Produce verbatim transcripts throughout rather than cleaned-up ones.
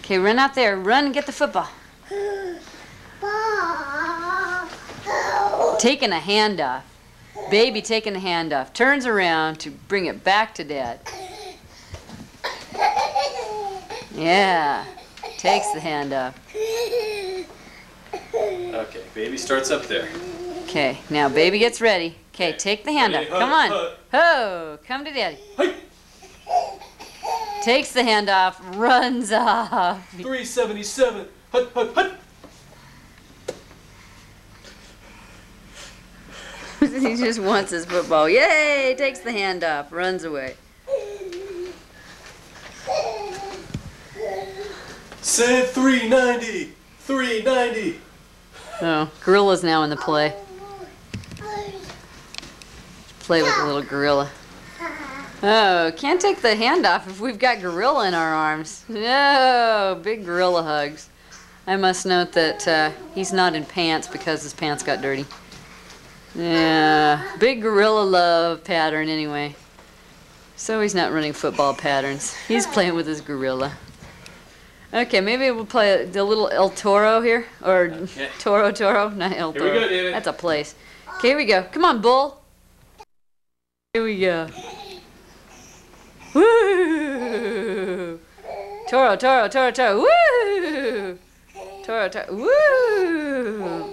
Okay, run out there. Run and get the football. Taking a hand off. Baby taking a hand off. Turns around to bring it back to Dad. Yeah. Takes the hand off. Okay, baby starts up there. Okay, now baby gets ready. Okay, take the hand off. Come on. Ho, come to Daddy. Takes the hand off, runs off. three seventy-seven. Hut, hut, hut. He just wants his football. Yay! Takes the hand off, runs away. Say three ninety. three ninety. Oh, gorilla's now in the play. Play with the little gorilla. Oh, can't take the hand off if we've got gorilla in our arms. No, big gorilla hugs. I must note that uh, he's not in pants because his pants got dirty. Yeah, big gorilla love pattern anyway. So he's not running football patterns. He's playing with his gorilla. Okay, maybe we'll play the little El Toro here. Or okay. Toro Toro, not El Toro. Here we go, David. That's a place. Okay, here we go. Come on, bull. Here we go. Woo! Toro, Toro, Toro, Toro. Woo! Toro, Toro. Woo!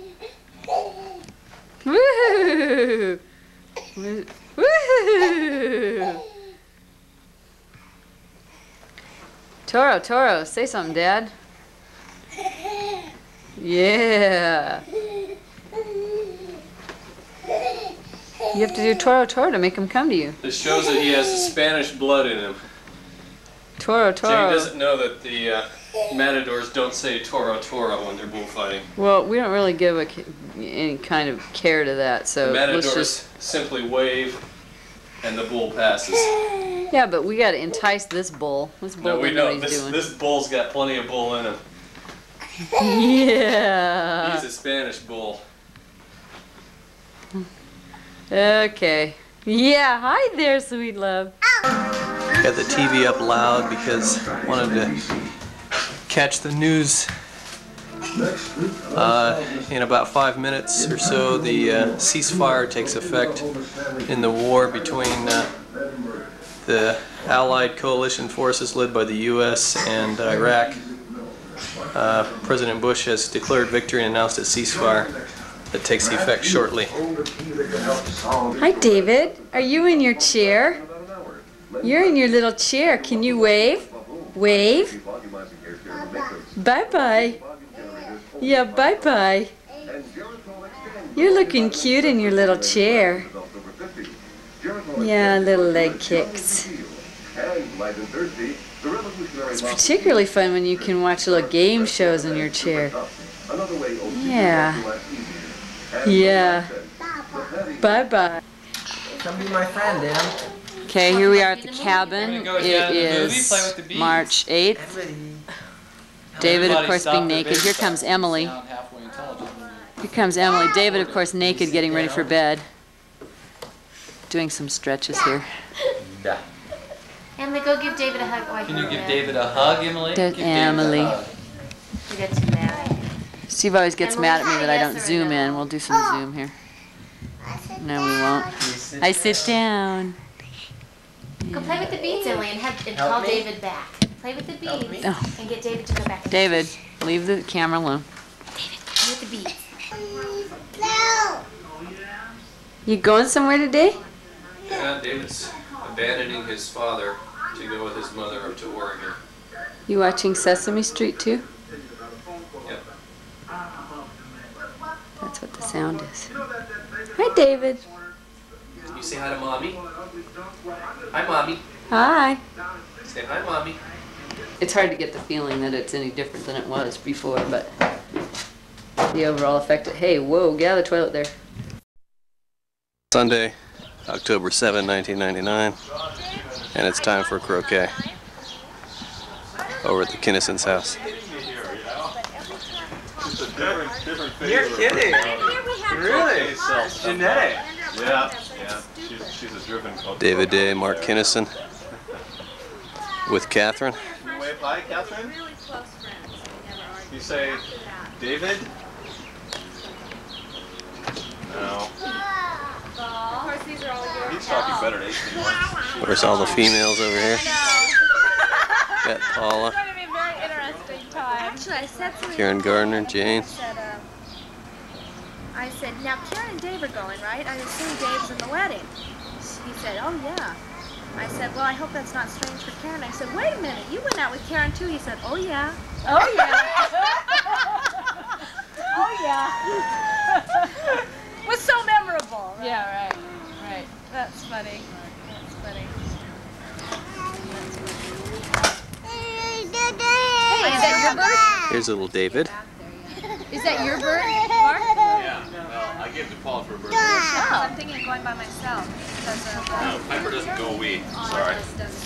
Woo! Woo! Woo! Toro, Toro, say something, Dad. Yeah. You have to do Toro, Toro to make him come to you. This shows that he has Spanish blood in him. Toro, Toro. Jimmy doesn't know that the uh, matadors don't say Toro, Toro when they're bullfighting. Well, we don't really give a, any kind of care to that, so the matadors let's just simply wave and the bull passes. Yeah, but we got to entice this bull. This bull No, we doesn't know know. what he's This, doing. this bull's got plenty of bull in him. Yeah. He's a Spanish bull. Okay. Yeah, hi there, sweet love. Got the T V up loud because I wanted to catch the news. Uh, in about five minutes or so, the uh, ceasefire takes effect in the war between uh, the Allied coalition forces led by the U S and Iraq. Uh, President Bush has declared victory and announced a ceasefire that takes effect shortly. Hi, David. Are you in your chair? You're in your little chair. Can you wave? Wave? Bye-bye. Yeah, bye-bye. You're looking cute in your little chair. Yeah, little leg kicks. It's particularly fun when you can watch little game shows in your chair. Yeah. Yeah. Bye-bye. Come be my friend, Dan. Okay, here we are at the cabin. It is March eighth. David, of course, being naked. Here comes Emily. Here comes Emily. David, of course, naked, getting ready for bed. Doing some stretches here. Emily, go give David a hug. Oh, I Can you give David a hug, Emily? Give Emily. You get too mad. Steve always gets mad at me that I don't zoom in. We'll do some zoom here. No, we won't. I sit down. Go play with the beads, Emily, and, have, and call David back. Play with the beads Oh. and get David to go back. David, leave the camera alone. David, play with the beads. You going somewhere today? Yeah, David's abandoning his father to go with his mother up to Oregon. You watching Sesame Street too? Yep. That's what the sound is. Hi, David. You say hi to Mommy. Hi, Mommy. Hi. Say hi, Mommy. It's hard to get the feeling that it's any different than it was before, but the overall effect. Hey, whoa, get out of the toilet there. Sunday, October seventh, nineteen ninety-nine, and it's time for croquet over at the Kinnisons' house. You're kidding. Really? Genetic. Yeah, yeah. She's, she's a driven culture. David Day, Mark Kinnison with Catherine. Hi, Catherine. Really close friends. We never argued. You say After that. David? No. Of course, these are all yours. He's talking better than eighteen months. Where's all the females over here? Got Paula, It's going to be a very interesting time. Actually, I said to Karen Gardner, Jane. I said, um, I said, now Karen and Dave are going, right? I assume Dave's in the wedding. He said, oh yeah. I said, well, I hope that's not strange for Karen. I said, wait a minute, you went out with Karen too. He said, oh yeah. Oh yeah. Oh yeah. Was so memorable. Right? Yeah, right, right. That's funny. That's funny. Hey, is that your bird? Here's little David. Is that your bird, Mark? Yeah, well, I gave it to Paul for a birthday. Oh. I'm thinking of going by myself. Because of, uh, No, Piper doesn't go we. Sorry.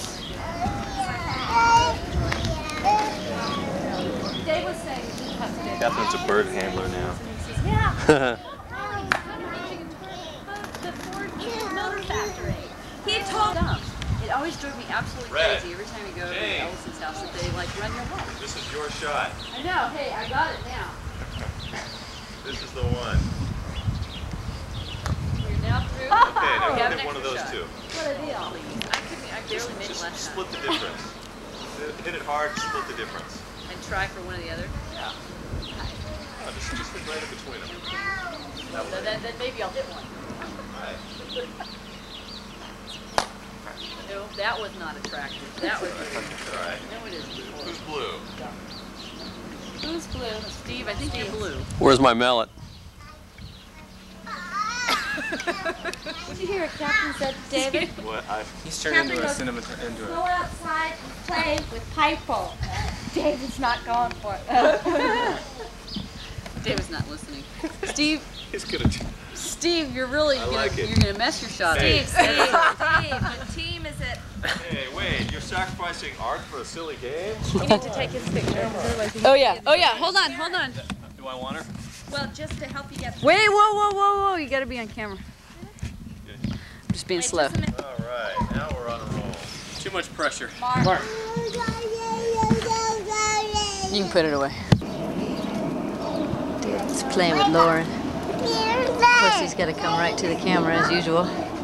Dave was saying he has to. Catherine's a bird handler now. Yeah. The Ford Motor Factory. He told them. It always drove me absolutely Red. crazy every time you go to Jane. Ellison's house that they like run your home. This is your shot. I know. Hey, I got it now. This is the one. You're now through. Okay, now You have hit an one of extra those shot. two. What a deal. I couldn't. I barely Just, made it just last split time. the difference. Hit it hard, split the difference. And try for one or the other. Yeah. Oh, just, just hit right in between them. Well, then, then, then maybe I'll hit one. Right. No, that was not attractive. That was. All right. No, it isn't. Who's blue? Who's blue? Steve, I think you're blue. Where's my mallet? Did you hear what Captain said to David? What? I, He's turned Captain into a goes, cinema into Go a. outside and play with Piper. David's not going for it. David's not listening. Steve, he's gonna. Steve, you're really I gonna like it. you're gonna mess your shot. Hey. Steve, Steve, Steve, the team is it? Hey, wait! You're sacrificing art for a silly game? You need to take his picture. Oh yeah, oh yeah. Hold on, hold on. Do I want her? Well, just to help you get. Wait, whoa, whoa, whoa, whoa! You got to be on camera. I'm just being Wait, slow. just a minute. All right, now we're on a roll. Too much pressure. Mark. You can put it away. David's playing with Lauren. Of course, he's got to come right to the camera as usual.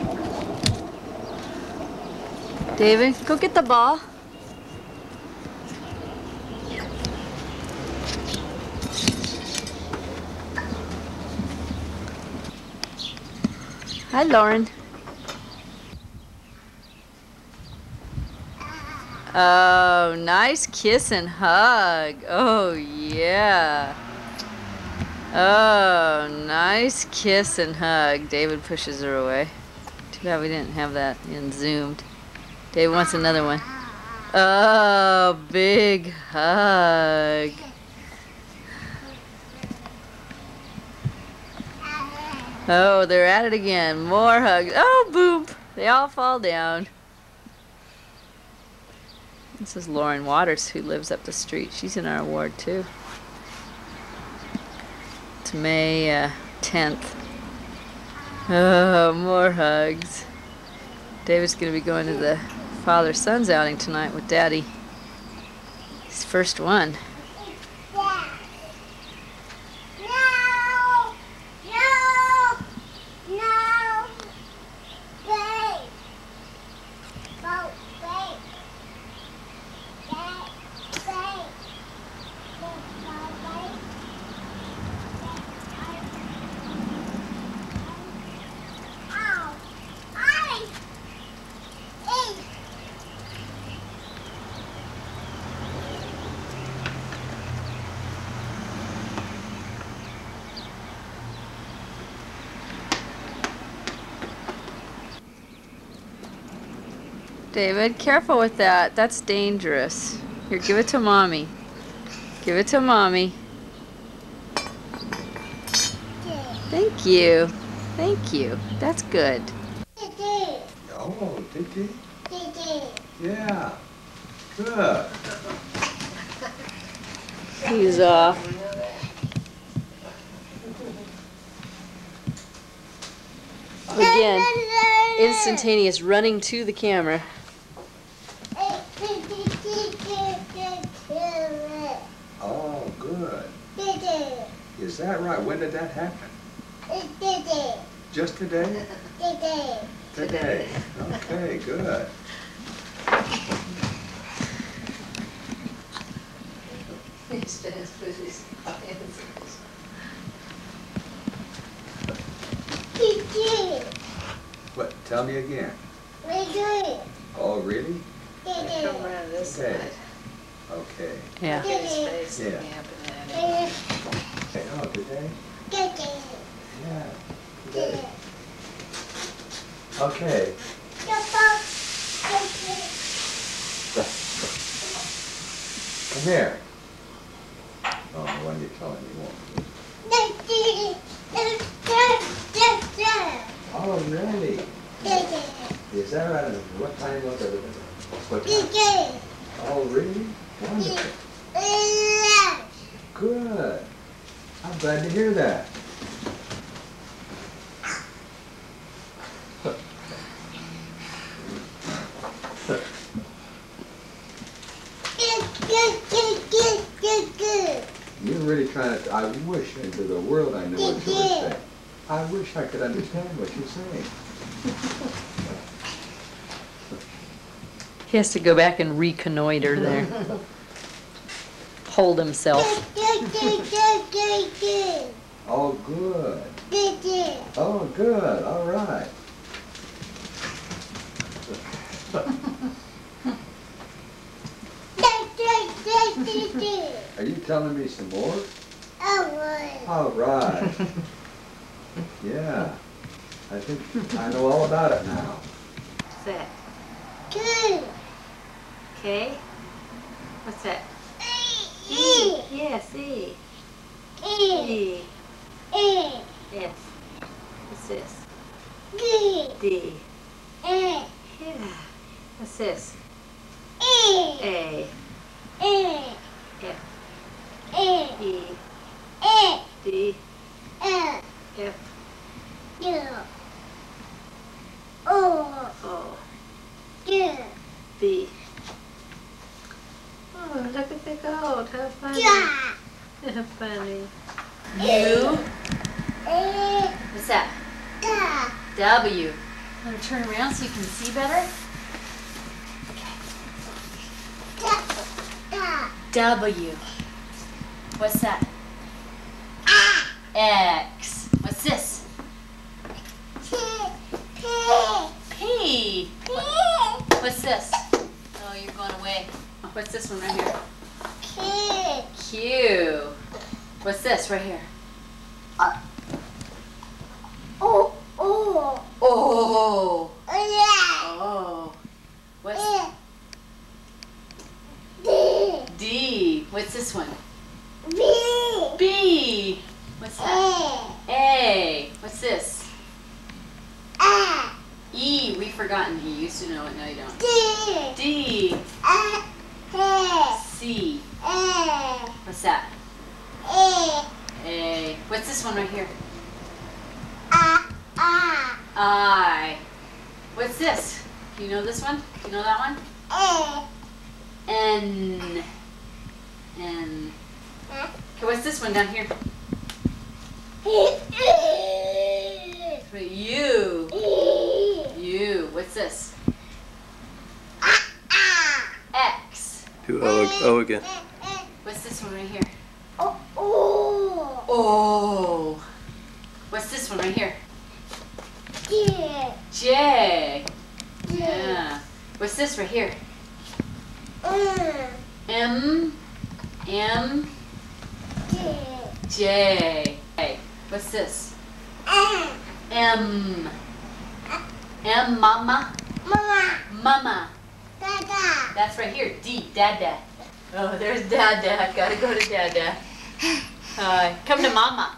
David, go get the ball. Hi, Lauren. Oh, nice kiss and hug. Oh, yeah. Oh, nice kiss and hug. David pushes her away. Too bad we didn't have that in zoomed. David wants another one. Oh, big hug. Oh, they're at it again. More hugs. Oh, boom. They all fall down. This is Lauren Waters, who lives up the street. She's in our ward, too. It's May uh, tenth. Oh, more hugs. David's going to be going to the father-son's outing tonight with Daddy. His first one. David, careful with that. That's dangerous. Here, give it to Mommy. Give it to Mommy. Thank you. Thank you. That's good. Oh, Titi? Yeah. Good. He's off. Again, instantaneous running to the camera. Is that right? When did that happen? Today. Just today? Today. Today. Okay, good. Today. What? Tell me again. Today. Oh, really? Today. Okay. Okay. Yeah. Yeah. Today. Okay. Oh, today? Today. Yeah. Today. Okay. Come here. Oh, when you're telling me won't. Oh, really? Is that right? What time was it? What time? Oh, really? Wonderful. Good. I'm glad to hear that. You're really trying to, I wish into the world I knew what you were saying. I wish I could understand what you're saying. He has to go back and reconnoiter there. Hold himself. Oh, good. Oh, good. All right. Are you telling me some more? All right. Yeah. I think I know all about it now. What's that? K? What's that? E. Yes, E. E. Yes. What's this? D. Yeah. What's this? A. F. E. D. F. O. B. Oh, look at the gold. How funny. How funny. U. What's that? W. Want to turn around so you can see better? W. What's that? X. What's this? P. What's this? Oh, you're going away. What's this one right here? Q. What's this right here? Oh. O. Oh. What's D. What's this one? B. What's that? A. What's this? E. We've forgotten E. You used to know it. No, you don't. D. C. What's that? A. What's this one right here? I. What's this? Do you know this one? Do you know that one? N. N. Okay, what's this one down here? U. U. What's this? X. Do O, o again. What's this one right here? O. What's this one right here? J. Yeah. What's this right here? M. M. J. Hey, what's this? M. M. Mama. Mama. That's right here. D. Dada. Oh, there's Dada. Gotta go to Dada. Uh, come to Mama.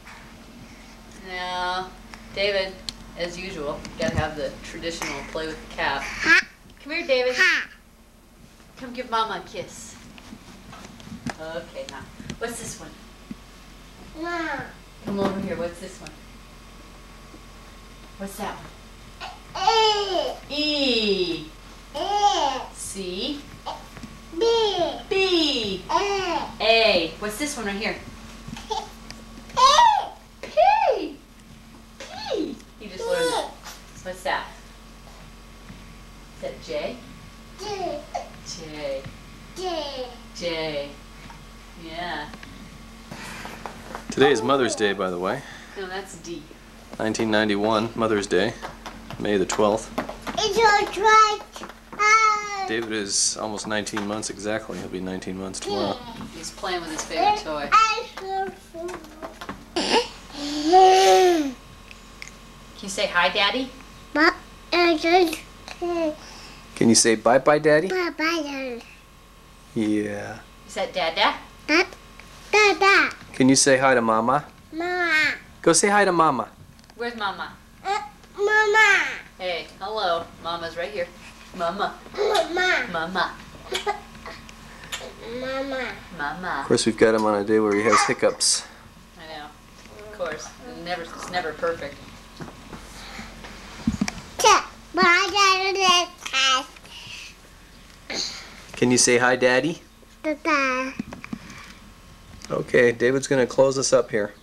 No, David, as usual, gotta have the traditional play with the cap. Come here, David. Come give Mama a kiss. Okay, now, what's this one? Come over here, what's this one? What's that one? E. C. B. A. What's this one right here? J. J. Yeah. Today is Mother's Day, by the way. No, that's D. nineteen ninety-one, Mother's Day, May the twelfth. It's all right. Ah. David is almost nineteen months exactly. He'll be nineteen months tomorrow. He's playing with his favorite toy. Can you say hi, Daddy? Can you say bye-bye, Daddy? Bye-bye. Yeah. Is that Dada? Dada. Can you say hi to Mama? Mama. Go say hi to Mama. Where's Mama? Uh, Mama. Hey, hello. Mama's right here. Mama. Mama. Mama. Mama. Mama. Of course, we've got him on a day where he has hiccups. I know. Of course. It's never, it's never perfect. Can you say hi, Daddy? Dada. Okay, David's going to close us up here.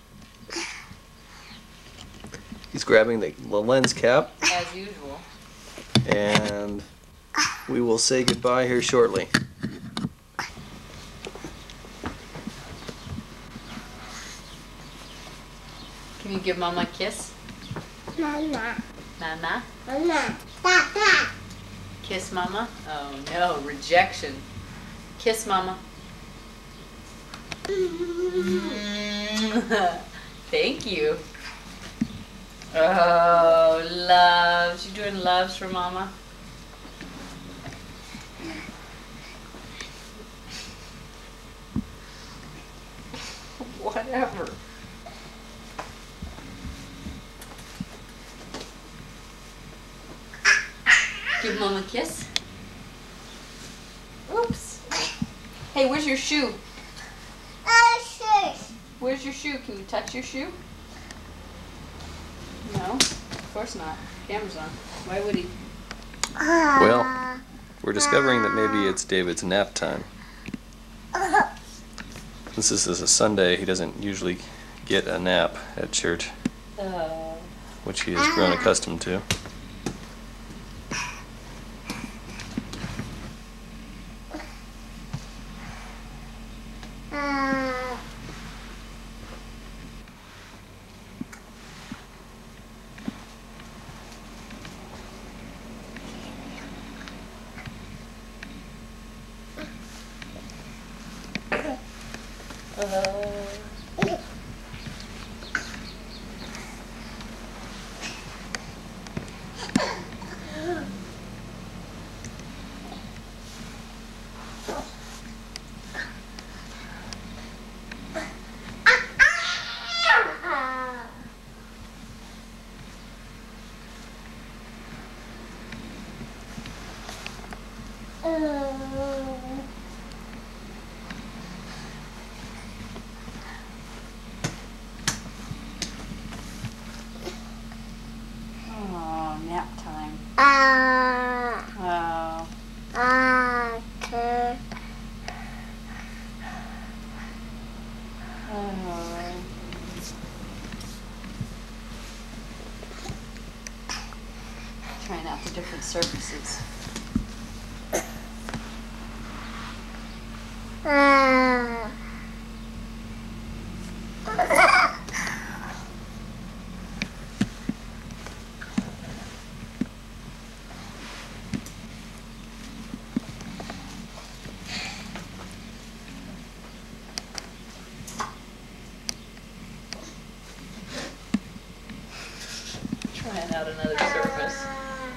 He's grabbing the, the lens cap, As usual. and we will say goodbye here shortly. Can you give Mama a kiss? Mama. Mama? Mama. Dada. Kiss Mama? Oh no, rejection. Kiss Mama. Thank you. Oh, loves. You doing loves for Mama? Whatever. Give Mama a kiss. Oops. Hey, where's your shoe? Where's your shoe? Can you touch your shoe? No, of course not. Camera's on. Why would he? Well, we're discovering that maybe it's David's nap time. Since this is a Sunday, he doesn't usually get a nap at church, Uh, which he has grown accustomed to. oh, nap time. Ah. Oh. Ah. Oh. Trying out the different surfaces. Ah. Trying out another surface.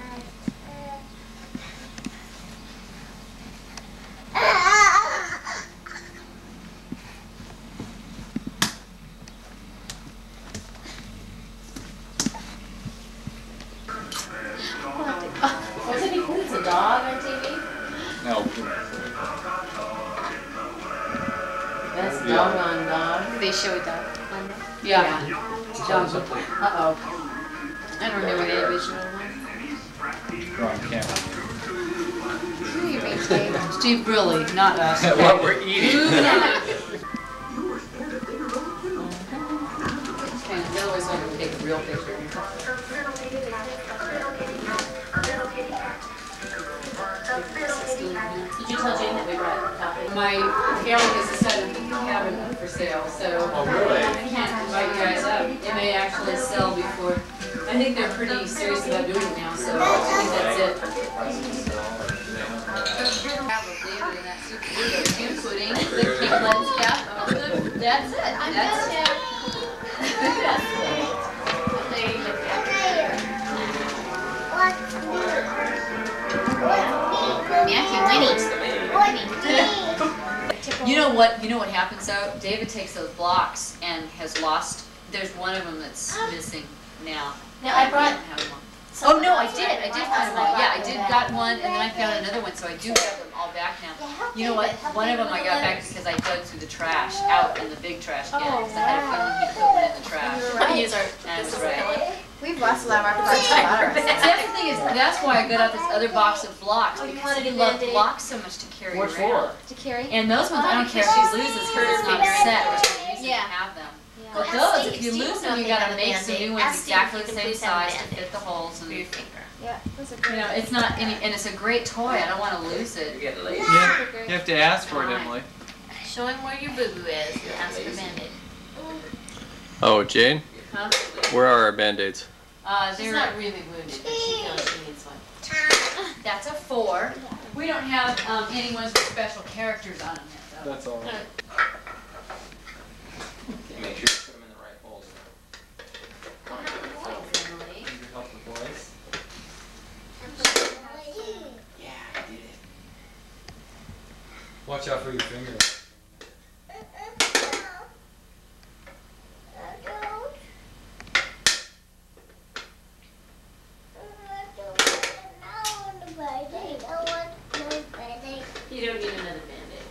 Was it because it's a dog on T V? No. That's doggone dog. They show that. Yeah. Dog. Uh-oh. I don't remember the original one. Wrong camera. Who are you being paid? Steve Briley, not us. What we're eating. Okay, they always want to take a real picture. Did you tell Jane that we brought coffee? my family has decided to put the cabin up for sale, so Oh, really? I can't invite you guys up. It may actually sell before. I think they're pretty serious about doing it now, so I think that's it. David in that super duper pudding, the Kinnisons cap over the. That's it. That's it. You know what? You know what happens though? David takes those blocks and has lost. There's one of them that's missing now. Now I brought. Oh no, I did. I did find one. Yeah, I did got one, and then I found another one, so I do have them all back now. You know what? One of them I got back because I dug through the trash out in the big trash can. Because I had a feeling he'd put one in the trash. Use our. That's right. We've lost a lot of our parts. That's the thing is, that's why I got out this other box of blocks, because he loved blocks so much to carry What around. for? To carry. And those ones, I don't care if she loses because it's not set, which I'm used to Yeah. have them. Yeah. But those, if you lose them, you gotta make some new ones exactly the same size to fit the holes and, you Yeah, those are great. know, it's not any, and it's a great toy, I don't wanna lose You're it. getting late. Yeah, you have to ask for it, Emily. Show him where your boo-boo is. Ask for Band-Aid. Oh, Jane, Huh? where are our Band-Aids? Uh, She's they're, not really wounded, but she knows she needs one. that's a four. We don't have, um, any ones with special characters on them yet, though. That's all right. Make sure you put them in the right holes. Emily. Need your help with boys? Yeah, I did it. Watch out for your fingers. You don't need another Band-Aid.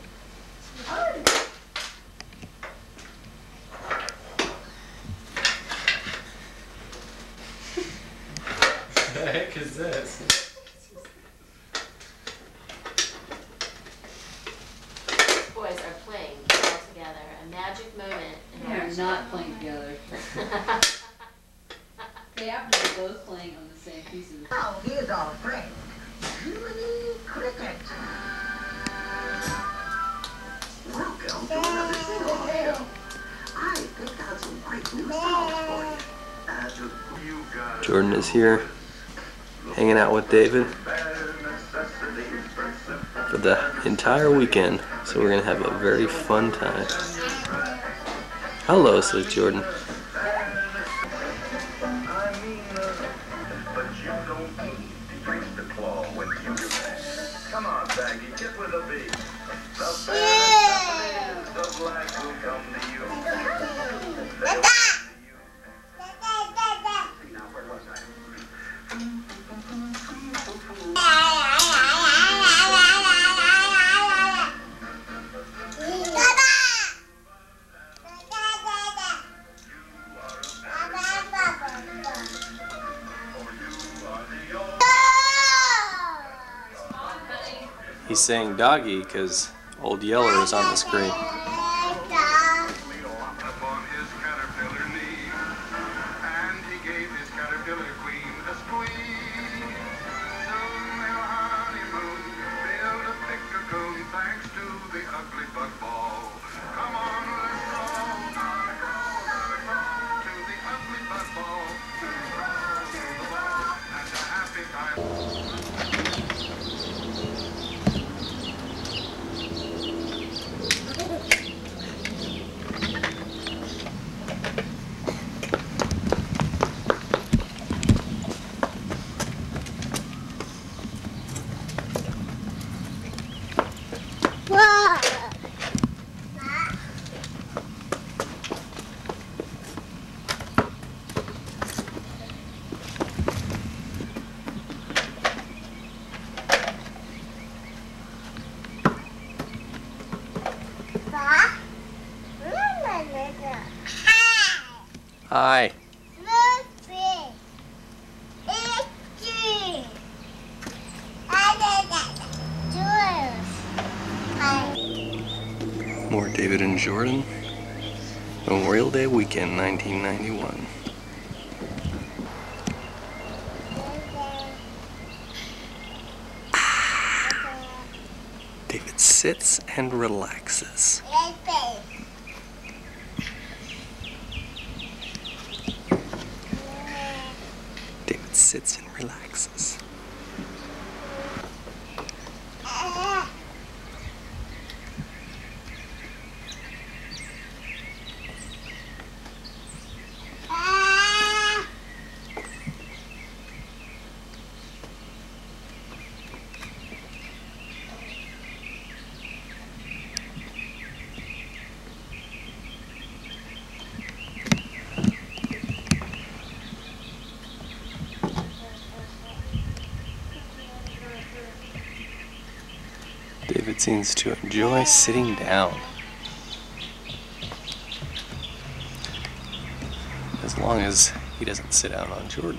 What the heck is this? Boys are playing all together. A magic moment. in our They're not playing together. They happen to be both playing on the same piece of the. Oh, here's our friend, Eugene Cricket. Welcome to another single show. I picked out some great new songs for you. Uh, to you got Jordan is here, hanging out with David for the entire weekend, so we're gonna have a very fun time. Hello, says Jordan. Come on, Baggy, get with the beat. The best of life will come to you. They'll come to you. See, now, where was I? He's saying doggy because Old Yeller is on the screen. Upon his caterpillar knee, and he gave his caterpillar queen a squeeze. Soon their honeymoon built a thick cocoon thanks to the ugly bug ball. Come on, let's crawl, gotta crawl, gotta crawl to the ugly bug ball. Crawl to the ball and a happy time. Hi. More David and Jordan. Memorial Day weekend, nineteen ninety-one. David's sick. sits and relaxes. David sits and relaxes. David seems to enjoy sitting down. As long as he doesn't sit down on Jordan.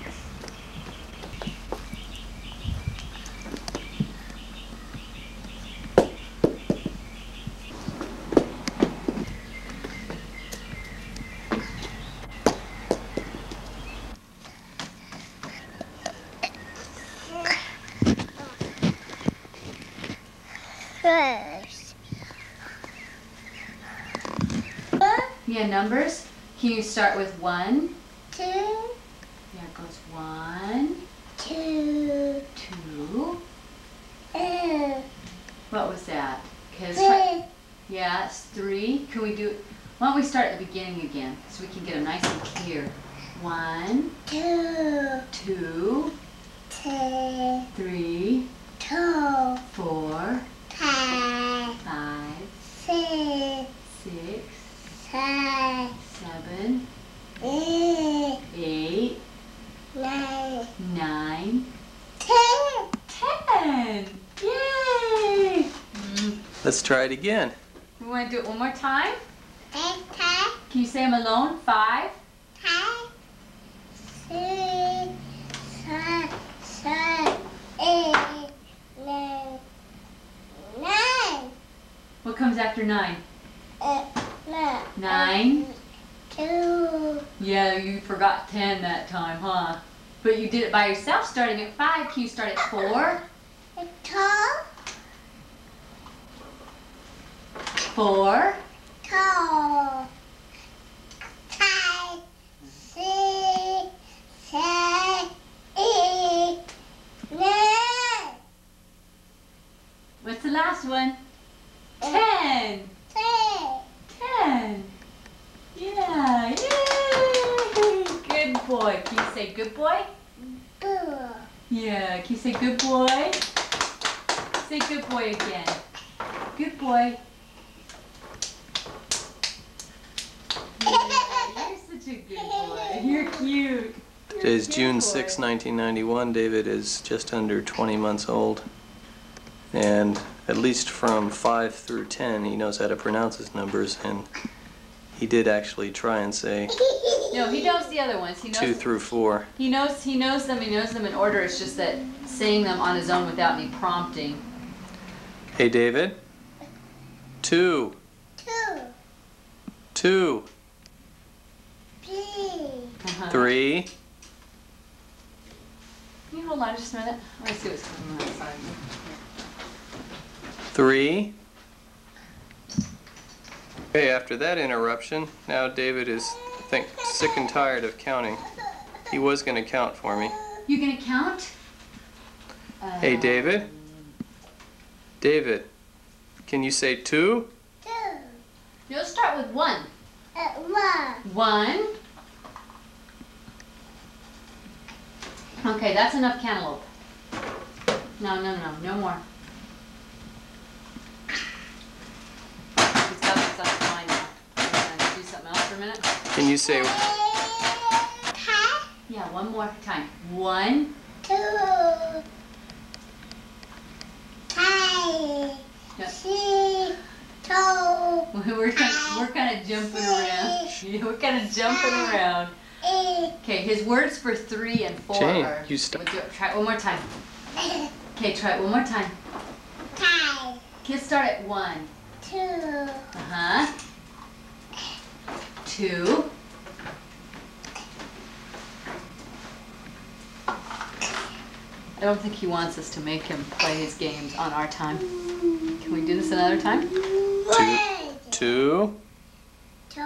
Yeah, numbers. Can you start with one? Two. Yeah, it goes one, Two. two. Uh, What was that? Okay, let's three. try. Yeah, it's three. Can we do? Why don't we start at the beginning again, so we can get them nice and clear. One, Two. two, Three. three, Two. four, Five. five, Six. six, Seven. seven, Eight. eight, Nine. nine, Ten. ten. Yay! Mm. Let's try it again. We want to do it one more time? Eight. Ten. Can you say them alone? Five, Five. Six. Seven. Seven. Eight. Nine. Nine. what comes after nine? Uh, no. Nine. Two. Yeah, you forgot ten that time, huh? But you did it by yourself starting at five. Can you start at four? Two. Four, Two. Five. Six. Seven. Eight. Nine. what's the last one? Ten. Ten. Ten. Yeah, yay! Good boy. Can you say good boy? Two. Yeah, can you say good boy? Say good boy again. Good boy. Yeah, you're such a good boy. You're cute. You're Today is a cute June boy. sixth, nineteen ninety-one. David is just under twenty months old. And at least from five through ten, he knows how to pronounce his numbers. And he did actually try and say No, he knows the other ones. He knows two through four. He knows he knows them. He knows them in order. It's just that saying them on his own without any prompting. Hey, David. Two. Two. Two. Three. Uh-huh. Three. Can you hold on just a minute? Let me see what's coming on that side. Three. Okay, after that interruption, now David is, I think, sick and tired of counting. He was going to count for me. You gonna count? Uh, Hey, David. David, can you say two? Two. You'll start with one. Uh, one. One. Okay, that's enough cantaloupe. No, no, no, no more. He's got this on his mind now. I'm gonna do something else for a minute. Can you say Ten. Yeah, one more time. One. Two. Five. Yep. Six. Two. We're kind of, we're kind of jumping around. Yeah, we're kind of jumping around. Eight. Okay, his words for three and four Jane, are. you stop. We'll do it. Try it one more time. Okay, try it one more time. Five. Kids start at one. Two. Uh huh. Two. I don't think he wants us to make him play his games on our time. Can we do this another time? Two. Two.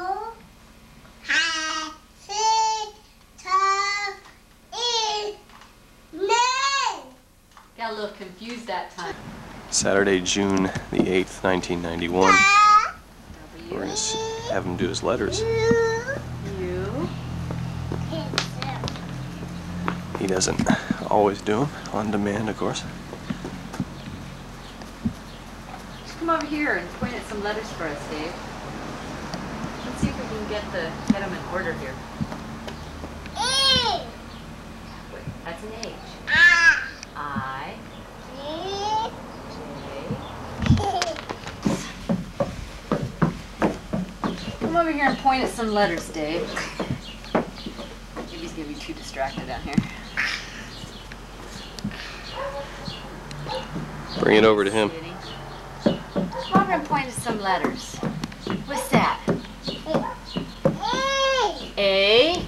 Got a little confused that time. Saturday, June the eighth, nineteen ninety-one. We're going to have him do his letters. You. He doesn't always do them, on demand, of course. Just come over here and point at some letters for us, Dave. Let's see if we can get the get them in order here. Wait, that's an H. I. Come over here and point at some letters, Dave. Maybe he's gonna be too distracted out here. Bring it over to him. Come over and point at some letters. What's that? A.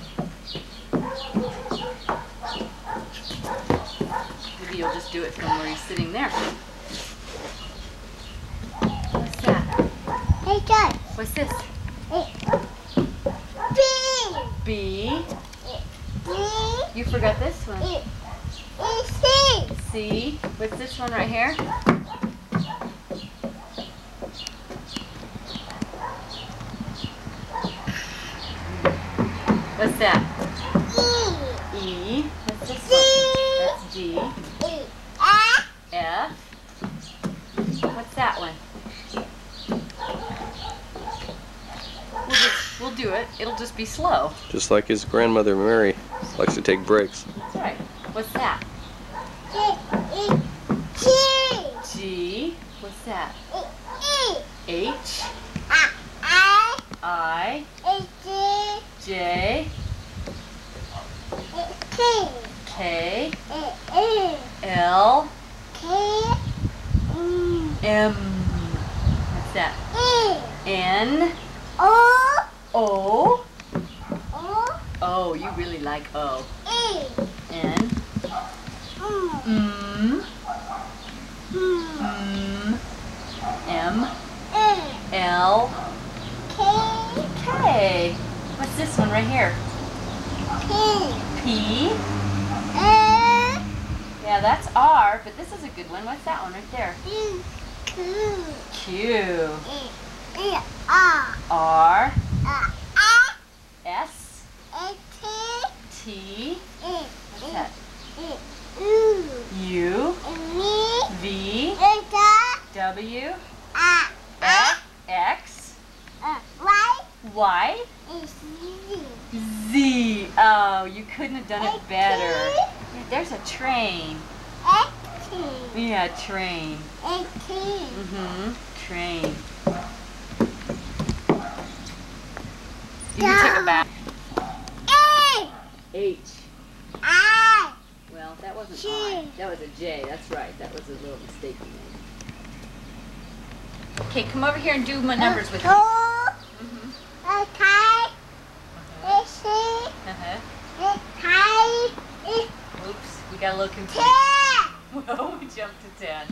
Maybe you'll just do it from where he's sitting there. What's that? What's this? B. You forgot this one. C. What's this one right here? What's that? E. What's this one? That's D. F. What's that one? We'll just, we'll do it. It'll just be slow. Just like his grandmother Mary likes to take breaks. That's right. What's that? G. What's that? H. I. J. K. L. M. What's that? N. O. Oh, you really like O. N. M. M. M. L. K. What's this one right here? P. Yeah, that's R, but this is a good one. What's that one right there? Q. R. S. T. What's that? U. V. W. X. Y. Z. Oh, you couldn't have done it better. Yeah, there's a train. Yeah, train. Mm-hmm. Train. You can take it back. H. Well, that wasn't I. That was a J. That's right. That was a little mistake we made. Okay, come over here and do my numbers with me. Mm-hmm. Uh-huh. Oops, we got a little confused. Whoa, we jumped to ten.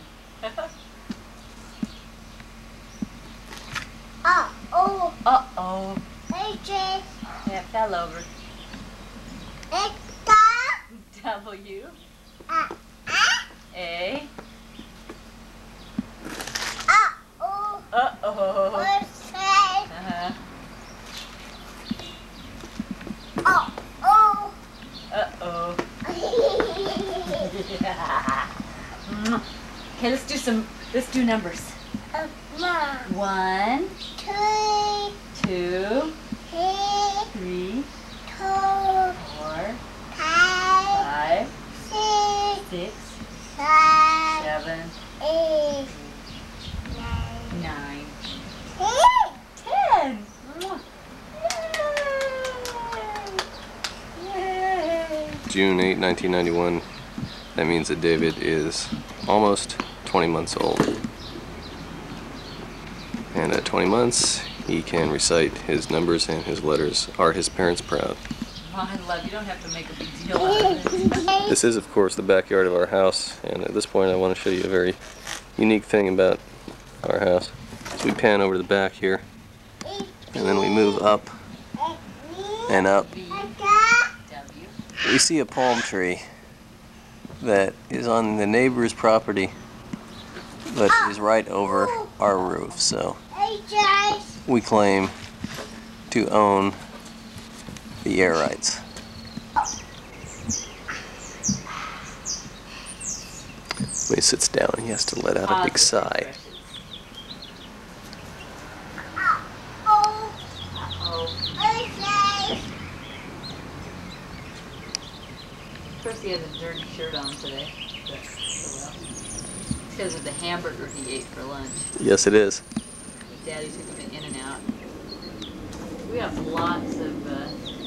Uh-oh. Uh-oh. H. Yeah, it fell over. X. W. Uh, A. Uh-oh. Uh-oh. What's Uh-huh. Uh-oh. Uh-oh. Okay, let's do some, let's do numbers. Uh, Mom. One, Two. two, Three. three, Four. four, Five. five, Six. six, Seven. seven, Eight. nine, Nine. ten. Yay. June eighth, nineteen ninety-one. That means that David is almost twenty months old. And at twenty months, he can recite his numbers and his letters. Are his parents proud? Come on, love, you don't have to make a big deal out of it. This is, of course, the backyard of our house, and at this point I want to show you a very unique thing about our house. So we pan over to the back here, and then we move up and up. We see a palm tree that is on the neighbor's property, but is right over our roof, so we claim to own the air rights. When he sits down, he has to let out a big sigh. Of course, he has a dirty shirt on today. But, oh well. It's because of the hamburger he ate for lunch. Yes, it is. Daddy took him in and out. We have lots of. Uh,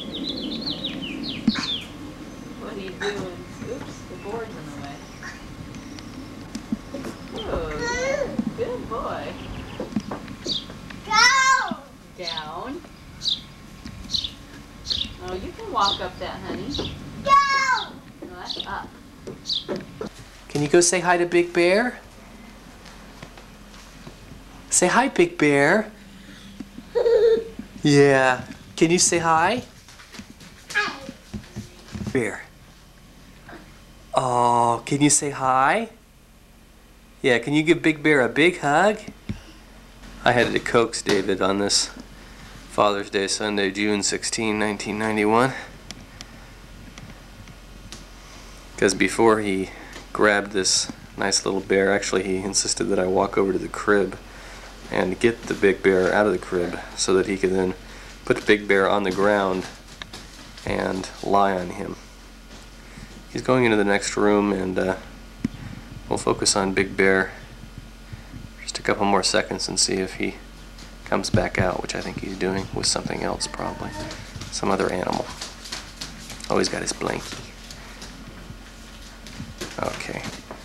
what are you doing? Oops, the board's in the way. Oh, good boy. Go! Down. Oh, you can walk up that, honey. Go! No, that's up. Can you go say hi to Big Bear? Say hi, Big Bear. Yeah. Can you say hi? Hi. Bear. Oh, can you say hi? Yeah, can you give Big Bear a big hug? I had to coax David on this Father's Day Sunday, June sixteenth, nineteen ninety-one. Because before he grabbed this nice little bear, actually he insisted that I walk over to the crib and get the big bear out of the crib so that he could then put the big bear on the ground and lie on him. He's going into the next room, and uh, we'll focus on Big Bear just a couple more seconds and see if he comes back out, which I think he's doing with something else, probably some other animal. Oh, he's got his blankie. Okay.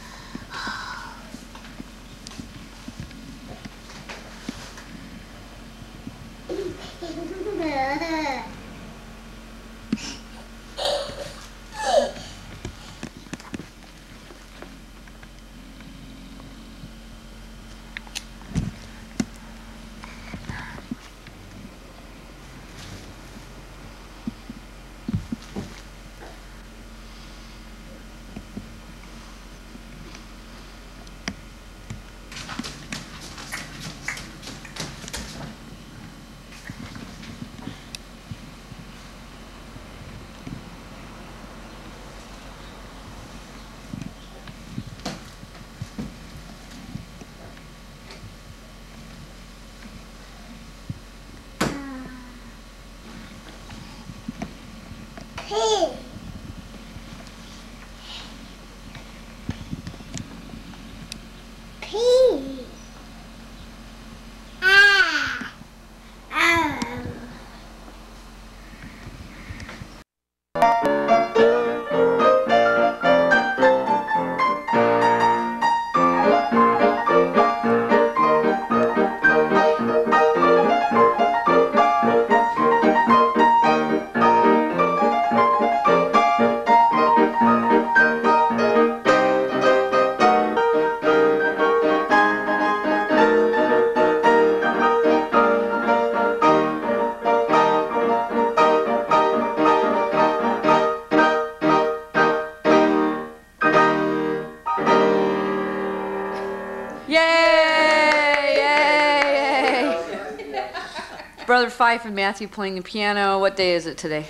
Brother Fife and Matthew playing the piano. What day is it today?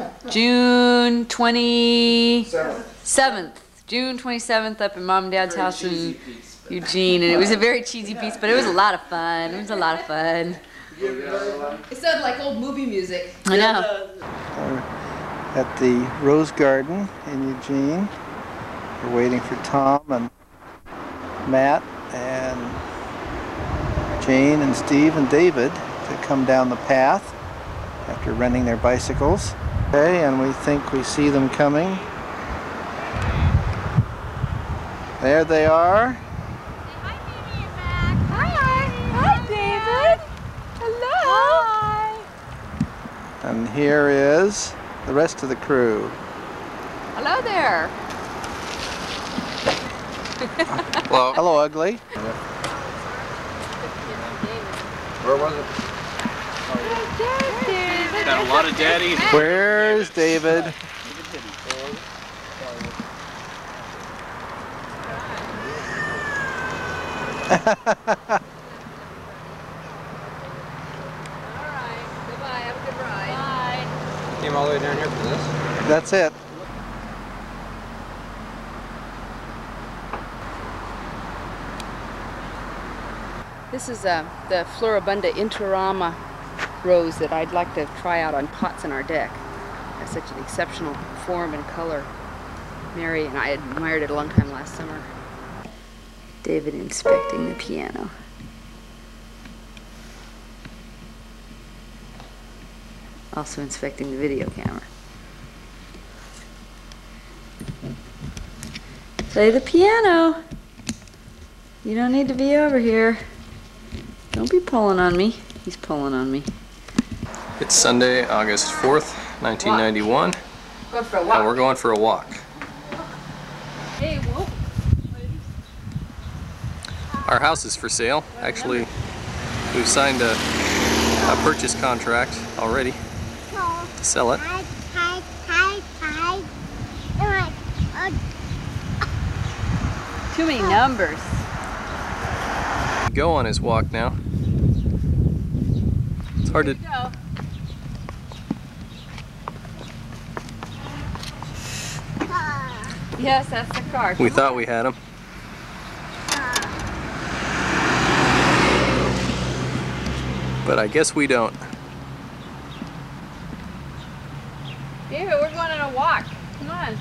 June twenty-seventh. June twenty-seventh up at Mom and Dad's house in Eugene. And it was a very cheesy piece, but it was a lot of fun. It was a lot of fun. It sounded like old movie music. I know. We're at the Rose Garden in Eugene. We're waiting for Tom and Matt and Jane and Steve and David to come down the path after renting their bicycles. Okay, and we think we see them coming. There they are. Hi, David. Hello. Hi. And here is the rest of the crew. Hello there. Hello. Hello, Ugly. Where was it? Got a lot of daddies. Where's David? Came all the way down here for this? That's it. This is uh, the Floribunda Interama rose that I'd like to try out on pots in our deck. It has such an exceptional form and color. Mary and I admired it a long time last summer. David inspecting the piano. Also inspecting the video camera. Play the piano. You don't need to be over here. Don't be pulling on me. He's pulling on me. It's Sunday, August fourth, nineteen ninety-one, Go for a and walk. we're going for a walk. Hey, whoa. Our house is for sale. Actually, we've signed a, a purchase contract already to sell it. Too many numbers. Go on his walk now. It's hard to. Go. Yes, that's the car. We thought we had him. But I guess we don't. David, we're going on a walk. Come on.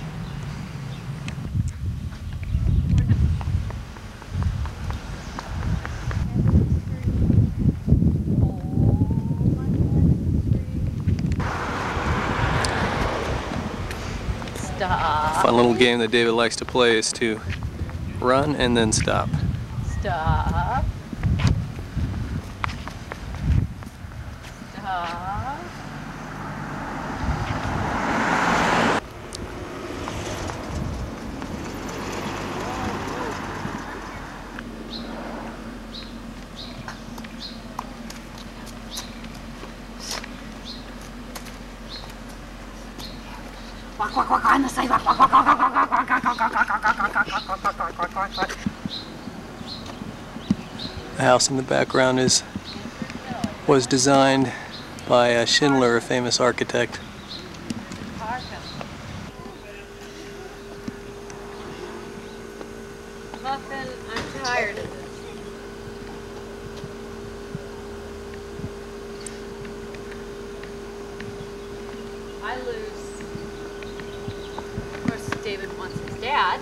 Stop. Fun little game that David likes to play is to run and then stop. Stop. Stop. Walk, walk, walk on the sidewalk. Walk, walk, walk, walk, walk, walk, walk, walk, walk, walk, walk, walk, walk, walk, walk, walk, walk. The house in the background is was designed by uh, Schindler, a famous architect. Muffin, I'm tired of this. I lose. Of course, David wants his dad.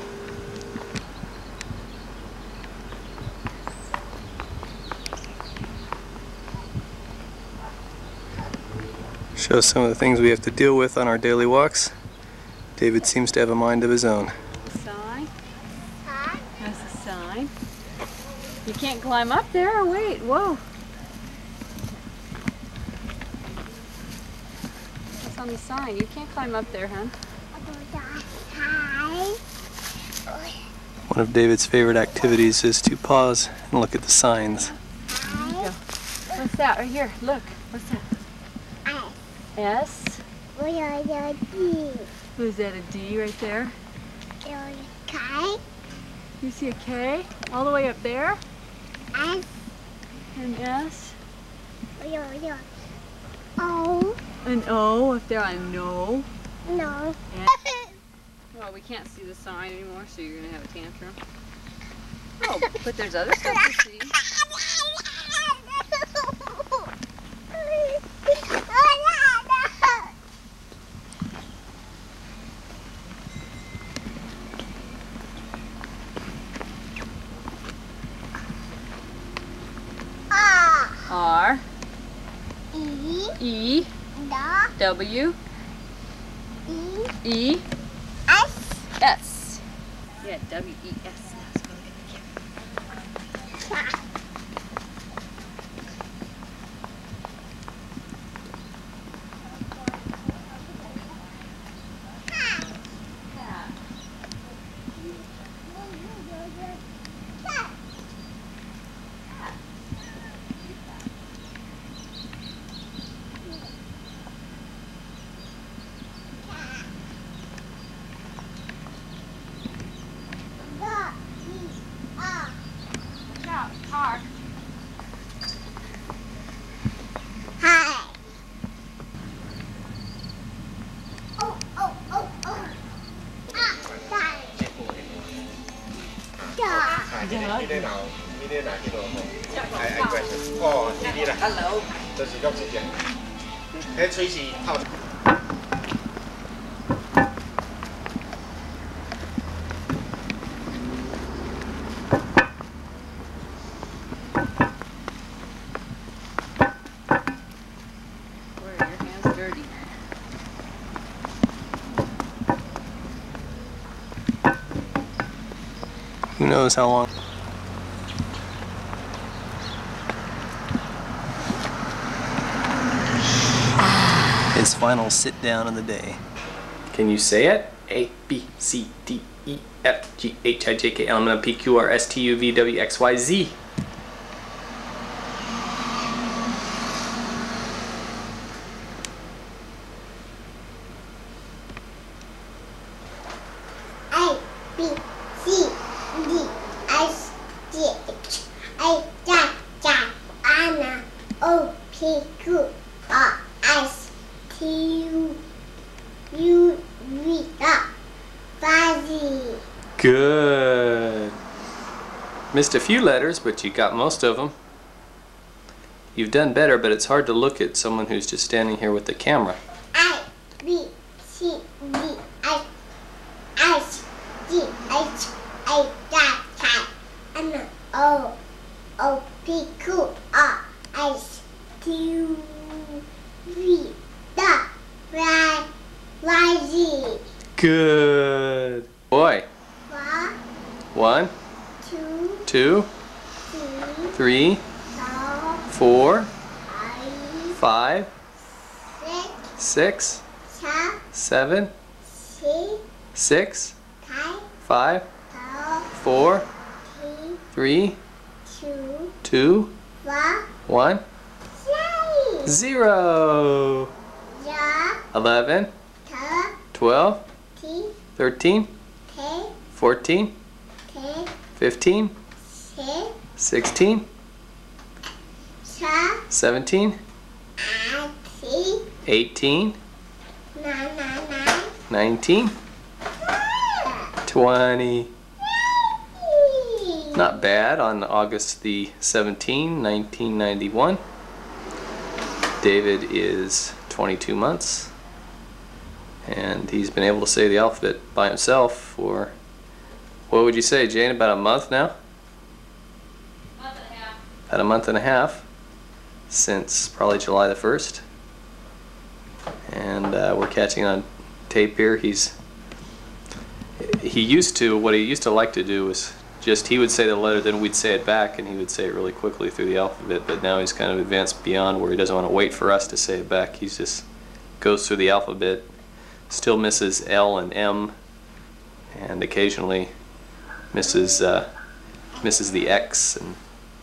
Shows some of the things we have to deal with on our daily walks. David seems to have a mind of his own. Sign. That's a sign. You can't climb up there. Wait, whoa. What's on the sign? You can't climb up there, huh? One of David's favorite activities is to pause and look at the signs. There you go. What's that right here? Look. What's that? S. Is that a D right there? You see a K all the way up there? An S. Oh. An O up there. I know. No. And, well, we can't see the sign anymore, so you're gonna have a tantrum. Oh, but there's other stuff to see. R. E. E. W. E. E. S. S. Yeah, W E S. That's really good. 呢啲樓，呢啲嗱呢度係係 Bradford。哦，呢啲啦。Hello。就是咁直接。喺隨時拋。 Who knows how long? His final sit down of the day. Can you say it? A, B, C, D, E, F, G, H, I, J, K, L, M, N, P, Q, R, S, T, U, V, W, X, Y, Z. Good. Missed a few letters, but you got most of them. You've done better, but it's hard to look at someone who's just standing here with the camera. I, B, C, D, I, S, G, H, I, J, K, L, O, O, P, Q, R, S, T, U, V, W, Y, Z. Good. Boy. One, two, two, three, four, five, six, seven, six, five, four, three, two, one, zero, eleven, twelve, thirteen, fourteen, fifteen, sixteen, seventeen, eighteen, nineteen, twenty. Not bad on August the seventeenth, nineteen ninety-one. David is twenty-two months, and he's been able to say the alphabet by himself for, what would you say, Jane, about a month now? Month and a half. About a month and a half, since probably July the first. And uh, we're catching on tape here. He's, he used to, what he used to like to do was just, he would say the letter, then we'd say it back, and he would say it really quickly through the alphabet, but now he's kind of advanced beyond where he doesn't want to wait for us to say it back. He just goes through the alphabet, still misses L and M, and occasionally misses uh, misses the X and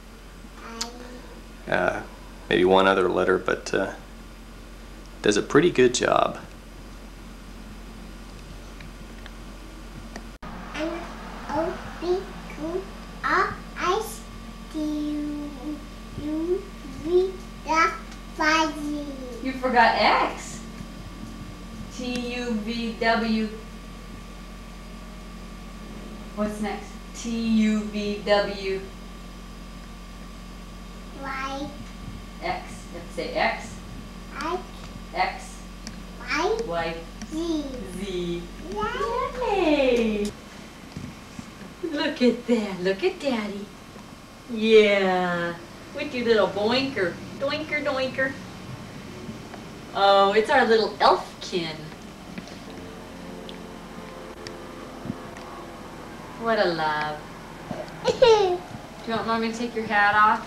uh, maybe one other letter, but uh, does a pretty good job. O, P, Q, R, S, T, U, V, W, Y, Z. You forgot X. T, U, V, W. What's next? T, U, V, W. Y. X. You have to say X. X. X. Y. Y. Z. Z. Yay! Look at that. Look at Daddy. Yeah. With your little boinker. Doinker, doinker. Oh, it's our little elfkin. What a love. Do you want Mommy to take your hat off?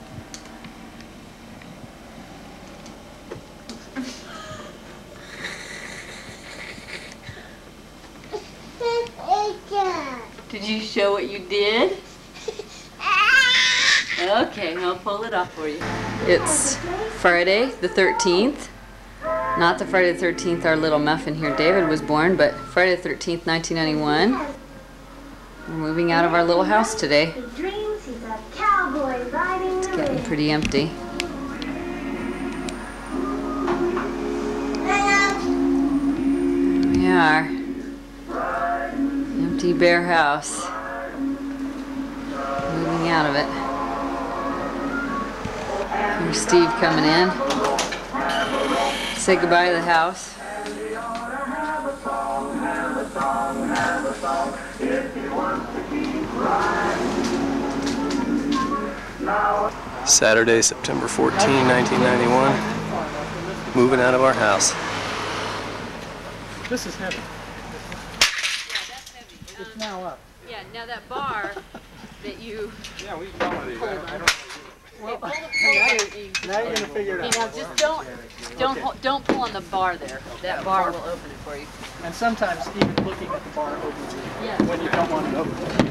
Did you show what you did? Okay, I'll pull it off for you. It's Friday the thirteenth. Not the Friday the thirteenth our little muffin here David was born, but Friday the thirteenth, nineteen ninety-one. We're moving out of our little house today. It's getting pretty empty. Here we are. Empty bare house. anything out of it. Here's Steve coming in. Say goodbye to the house. Saturday, September fourteenth, nineteen ninety-one. Moving out of our house. This is heavy. Yeah, that's heavy. It's now up. Yeah, now that bar that you Yeah, we got one of these. I don't, I don't Well, now now you're gonna figure it out. now just don't don't Okay. hold, don't pull on the bar there. That bar will open it for you. And sometimes even looking at the bar opens it Yeah. when you don't want it open.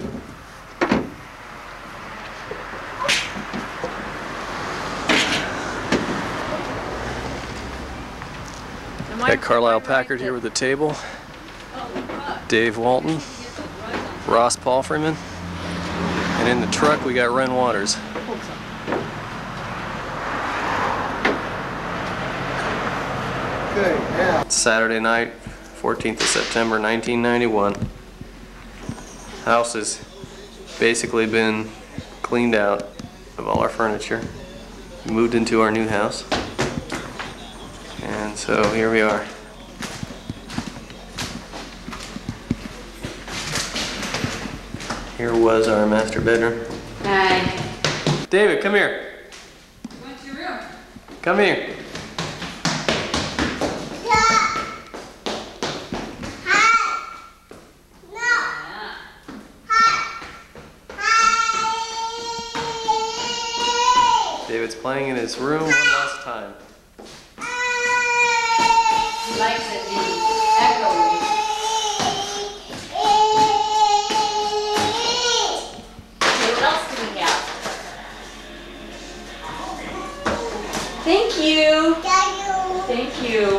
Got Carlisle Packard here with the table. Dave Walton, Ross Paul Freeman, and in the truck we got Ren Waters. Good, yeah. It's Saturday night, fourteenth of September, nineteen ninety-one. House has basically been cleaned out of all our furniture. We moved into our new house. And so here we are. Here was our master bedroom. Hi. David, come here. What's your room? Come here. David's playing in his room one last time. He likes it being echoey. Okay, what else do we have? Thank you. Thank you.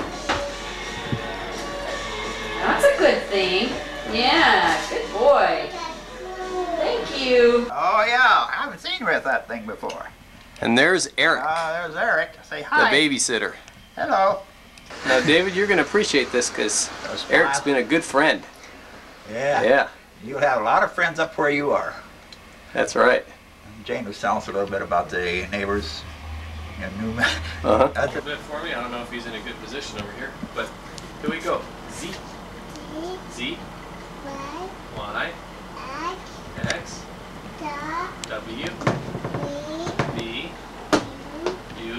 That's a good thing. Yeah, good boy. Thank you. Oh yeah, I haven't seen you with that thing before. And there's Eric, Ah, uh, there's Eric. Say the hi. babysitter. Hello. Now, David, you're going to appreciate this because Eric's been a good friend. Yeah. Yeah. You have a lot of friends up where you are. That's right. Jane was telling us a little bit about the neighbors in New Uh-huh. A little bit for me. I don't know if he's in a good position over here, but here we go. Z. Z. Y. X. W. B. U.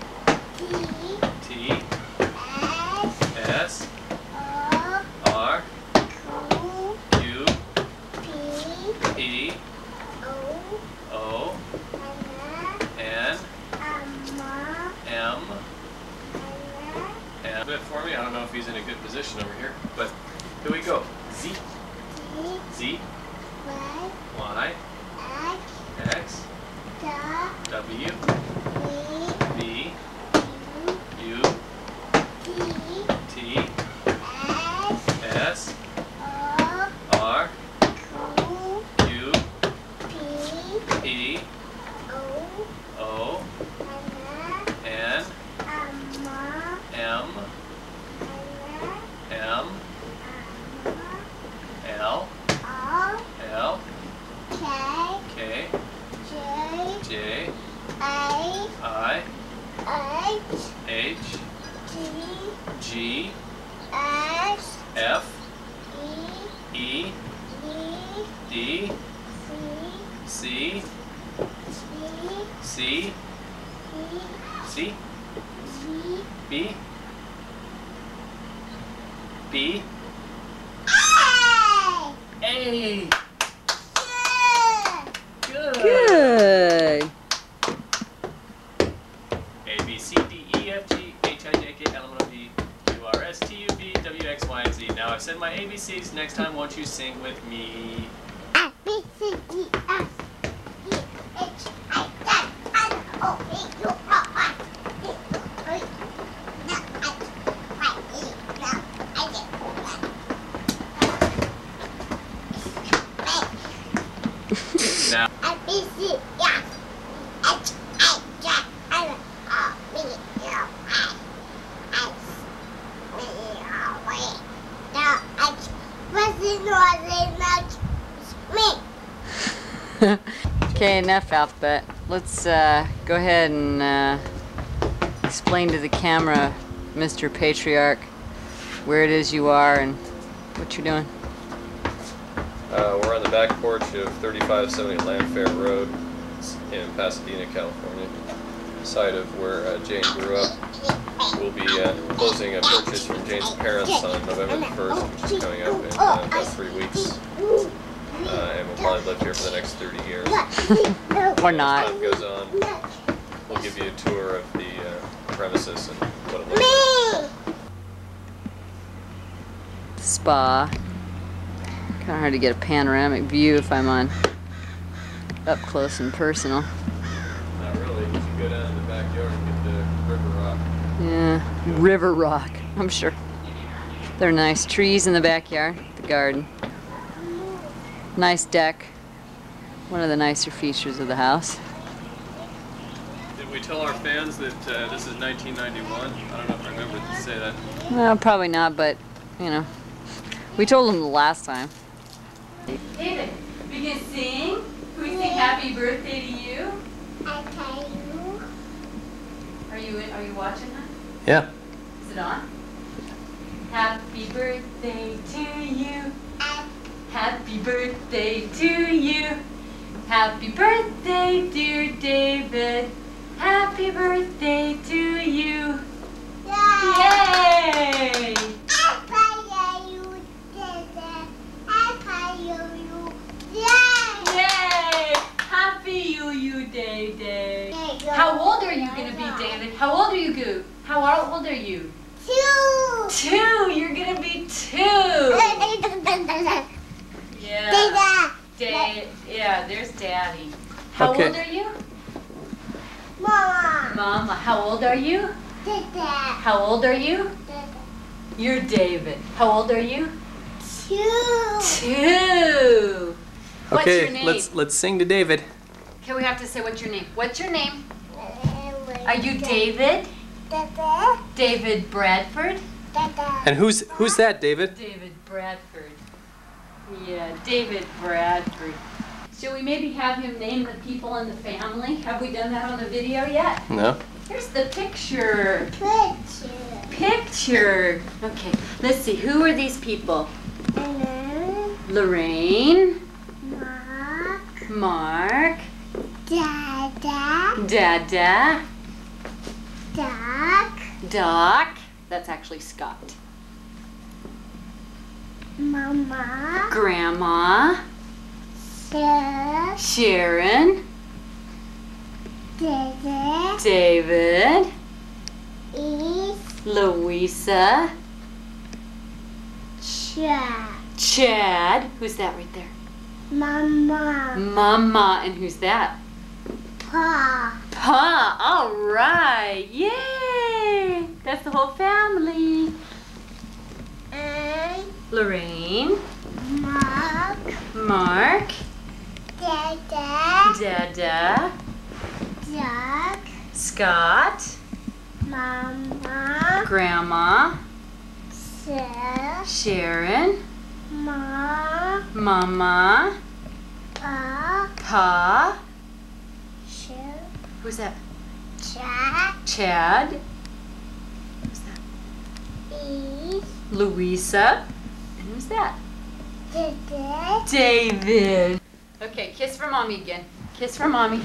T. S. R. Q. P. O. N. M. And a bit for me. I don't know if he's in a good position over here, but here we go. Z. Z. Y. X. W. B. U. T. S. R. Q. P. O. N. M. M. L. L. K. J. I. H. G. F. E. D. C. C. C. B. B. A. Good. Good. A, B, C, D, E, F, G, H, I, J, K, L, M, N, O, P, Q, R, S, T, U, V, W, X, Y, and Z. Now I've said my A B Cs. Next time, won't you sing with me? A, B, C, D, F, E, H, I, J, K, L, M, N, O, P, Q, R, S, T, U, V, Now. A, B, C, yes. H, I, J, L, M, O, P, Q, R, S, T, U, V, W, X, Y, Z, me. Okay, enough alphabet. Let's uh, go ahead and uh, explain to the camera, Mister Patriarch, where it is you are and what you're doing. Uh, we're on the back porch of thirty-five seventy Landfair Road in Pasadena, California, site of where uh, Jane grew up. We'll be uh, closing a purchase from Jane's parents on November the first, which is coming up in uh, about three weeks. Uh, and we'll probably live here for the next thirty years. Or not. As time goes on, we'll give you a tour of the uh, premises and what it looks like. Spa. Kind of hard to get a panoramic view if I'm on up close and personal. Not really. You should go down in the backyard and get the river rock. Yeah, river rock, I'm sure. They're nice trees in the backyard, the garden. Nice deck. One of the nicer features of the house. Did we tell our fans that uh, this is nineteen ninety-one? I don't know if I remember to say that. No, probably not, but, you know, we told them the last time. David, we can sing? Can we sing happy birthday to you? I tell you. Are you in, are you watching that? Yeah. Is it on? Happy birthday to you. Happy birthday to you. Happy birthday, dear David. Happy birthday to you. Yay! Yay! Happy you, you, Day Day. How old are you gonna be, David? How old are you, Goo? How old are you? Two. Two. You're gonna be two. Yeah. Day. Yeah. There's Daddy. How Okay. old are you? Mama. Mama. How old are you? Dada. How old are you? Dada. You're David. How old are you? Two. Two. What's Okay, your name? let's let's sing to David. Okay, we have to say what's your name. What's your name? Are you David? Dada. David Bradford? Dada. And who's who's that, David? David Bradford. Yeah, David Bradford. Shall we maybe have him name the people in the family? Have we done that on the video yet? No. Here's the picture. Picture. Picture. Okay, let's see. Who are these people? Hello. Lorraine. Mark. Mark. Dada. Dada. Doc. Doc. That's actually Scott. Mama. Grandma. Sir. Sharon. David. David. Is. Louisa. Chad. Chad. Who's that right there? Mama. Mama. And who's that? Pa. Pa. All right. Yay. That's the whole family. And Lorraine. Mark. Mark. Dada. Dada. Doc. Scott. Mama. Grandma. Sir. Sharon. Ma. Mama. Pa. Pa. Sure. Who's that? Chad. Chad. Who's that? Is. Louisa. And who's that? David. David. Okay, kiss for mommy again. Kiss for mommy.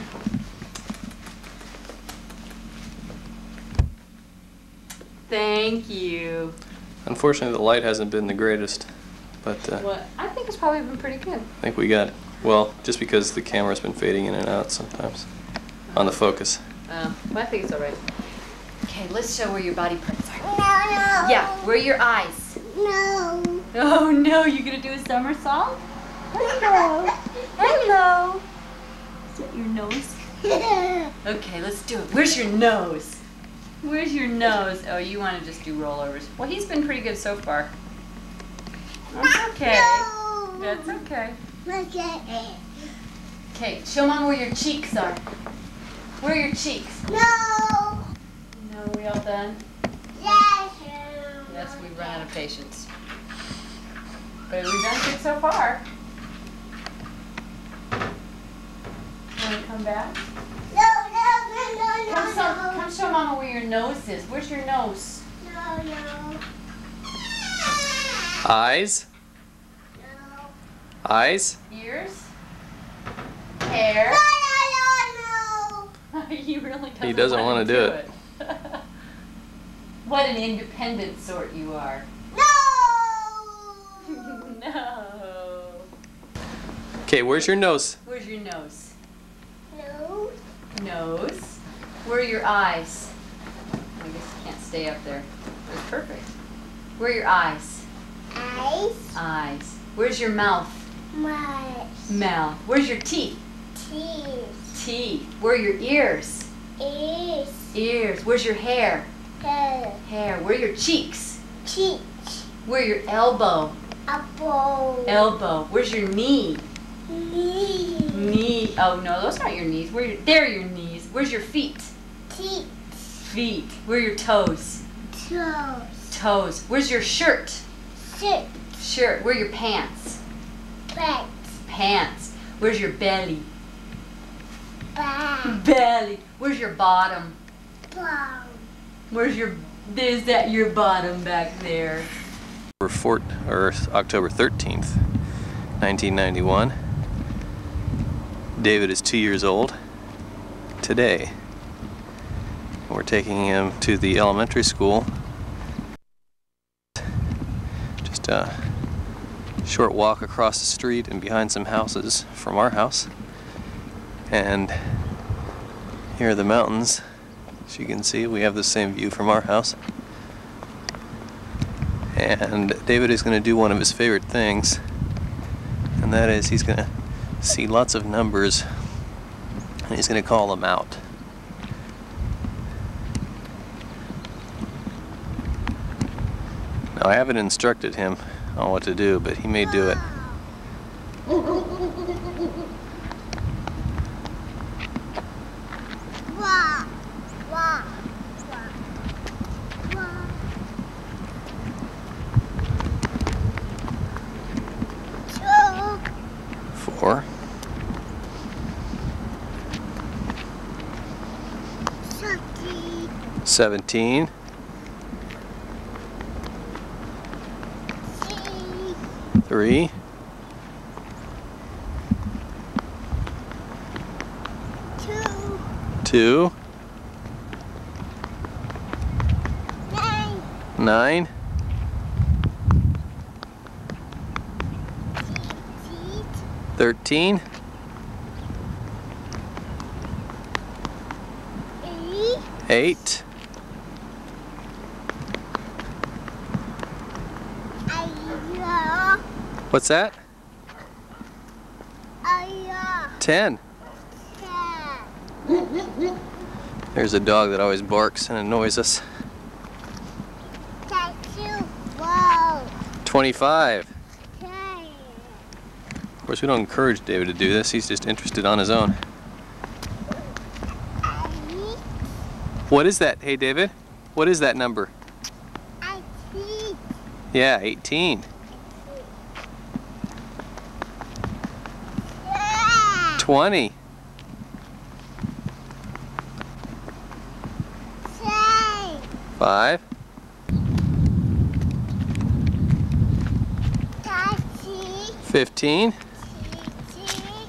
Thank you. Unfortunately, the light hasn't been the greatest, but uh, What? I think it's probably been pretty good. I think we got it. Well, just because the camera's been fading in and out sometimes on the focus. Uh, well, I think it's all right. Okay, let's show where your body parts are. No, no. Yeah, where are your eyes? No. Oh no, you gonna do a somersault? Hello. Hello. Is that your nose? Okay, let's do it. Where's your nose? Where's your nose? Oh, you want to just do rollovers. Well, he's been pretty good so far. That's okay. No. That's okay. Okay. Okay, show Mom where your cheeks are. Where are your cheeks? No. No, we all done? Yes. Yes, we've run out of patience. But we've done good so far. want to come back? No, no, no, no, Come, no, show, no. come show Mama where your nose is. Where's your nose? No, no. Eyes? No. Eyes? Ears? Hair? No, no, no, no. He really doesn't, He doesn't want want to to do do it. it. What an independent sort you are. No. No. Okay, where's your nose? Where's your nose? No. Nose. Where are your eyes? I guess you can't stay up there. That's perfect. Where are your eyes? Eyes. Eyes. Where's your mouth? Mouth. Mouth. Where's your teeth? Teeth. Teeth. Where are your ears? Ears. Ears. Where's your hair? Hair. Hair. Where are your cheeks? Cheeks. Where are your elbow? Apple. Elbow. Where's your knee? Knee. Knee. Oh no, those aren't your knees. Where are your, there are your knees. Where's your feet? Teeth. Feet. Where are your toes? Toes. Toes. Where's your shirt? Shirt. Shirt. Where are your pants? Pants. Pants. Where's your belly? Back. Belly. Where's your bottom? Bum. Where's your, there's that your bottom back there. Fort, or October thirteenth, nineteen ninety-one. David is two years old today. We're taking him to the elementary school. Just a short walk across the street and behind some houses from our house. And here are the mountains. As you can see, we have the same view from our house. And David is going to do one of his favorite things, and that is he's going to see lots of numbers and he's going to call them out. Now, I haven't instructed him on what to do, but he may do it. Wah. Wah. Four. Seventeen. Three. Two. Two. Nine. Nine. Thirteen. Eight. Eight. Ayah. What's that? Ayah. Ten. Ten. There's a dog that always barks and annoys us. Tattoo. Whoa. Twenty-five. Ten. Of course, we don't encourage David to do this. He's just interested on his own. Eight. What is that? Hey, David? What is that number? Eighteen. Yeah, eighteen. Yeah. Twenty. Ten. Five. Thirteen. Fifteen. Sixteen.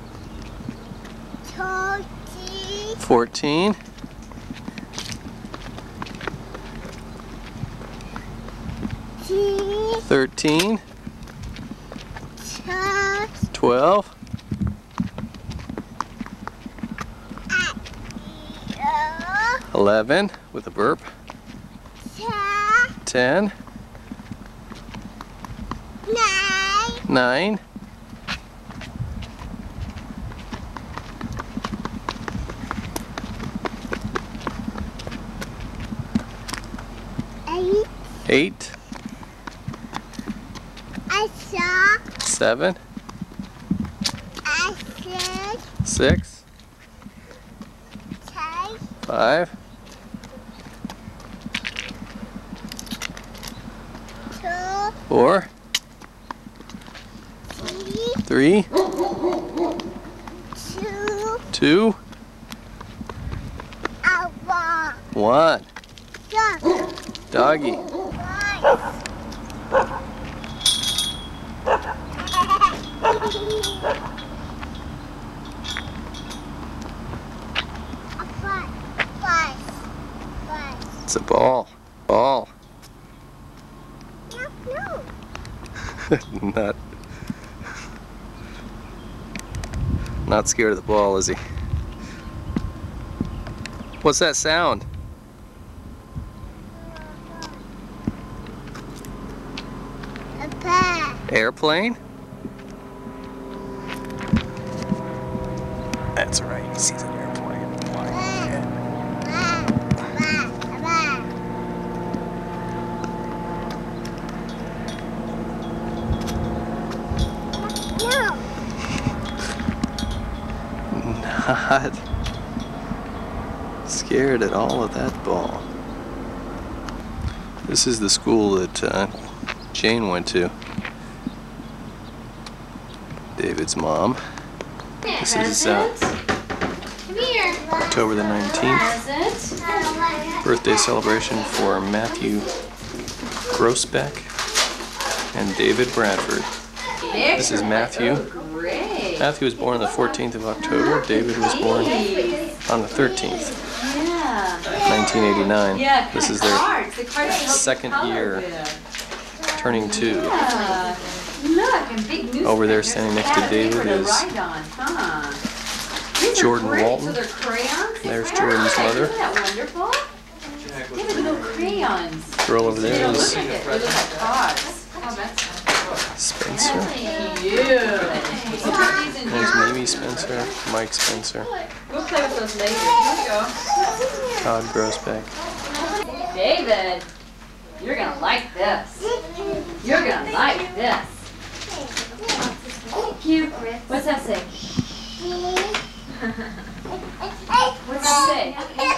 Twenty. Fourteen. Thirteen. Twelve. Eleven with a burp. Ten. Nine. Eight. Eight. I saw. Seven. I said. Six. Ten. Five. Two. Four. Three. Three. Two. Two. One. Doggy. It's a ball. Ball. Not, not scared of the ball, is he? What's that sound? Airplane? That's right, he sees an airplane. Not scared at all of that ball. This is the school that uh, Jane went to. David's mom. This is uh, October the nineteenth. Birthday celebration for Matthew Groesbeck and David Bradford. This is Matthew. Matthew was born on the fourteenth of October. David was born on the thirteenth. nineteen eighty-nine. This is their second year, turning two. Over there standing next to David is Jordan Walton. There's Jordan's mother. Girl over there is Spencer. There's Mamie Spencer, Mike Spencer, Todd Groesbeck. David, you're gonna like this. You're gonna like this. Thank you. What's that say? What's that say?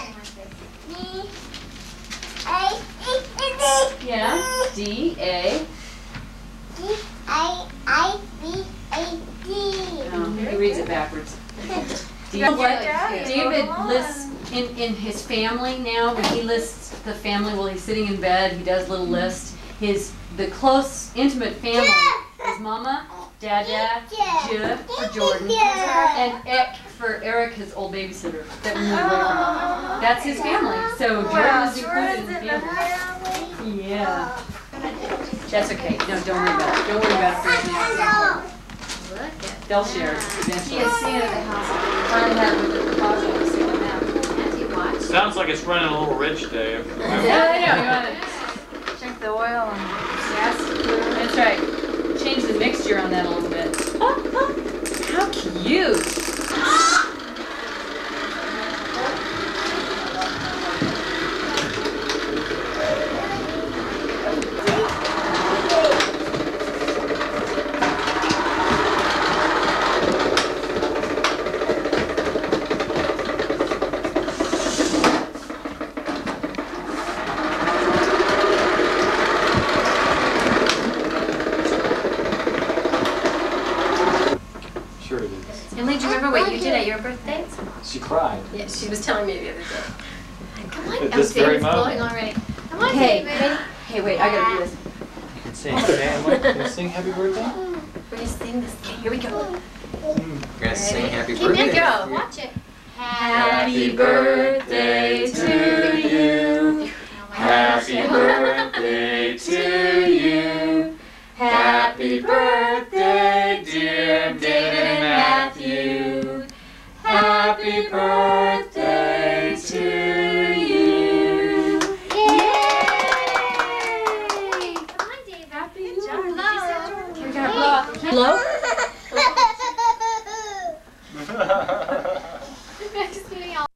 Yeah. D A. D A I B A D. Oh, he reads it backwards. You know what? David lists in, in his family now, when he lists the family while he's sitting in bed, he does little lists. His, the close, intimate family is Mama, Dada, J for Jordan, and Ek for Eric, his old babysitter that we moved away from. That's his family. So Jordan is included in the family. Yeah. That's okay. No, don't worry about it. Don't worry about it for anything. They'll share eventually. Find that with the deposit. Sounds like it's running a little rich, Dave. Yeah, I know. You want to check the oil and gas. That's right. Change the mixture on that a little bit. Oh, oh. How cute. Birthday? She cried. Yeah, she was telling me the other day. Come on, At oh, this very David's moment. blowing already. Come on, Hey, David. hey, hey, wait, I gotta do this. You can sing. Can you sing happy birthday? We're gonna sing this. Okay, here we go. You're gonna sing happy Keep birthday. it go. Watch it. Happy birthday to you. Happy birthday to you. Happy birthday, dear David and Matthew. Happy birthday to you. Yay! Come on, Dave. Happy Good job. blow. We're gonna blow. Blow? I'm just getting all.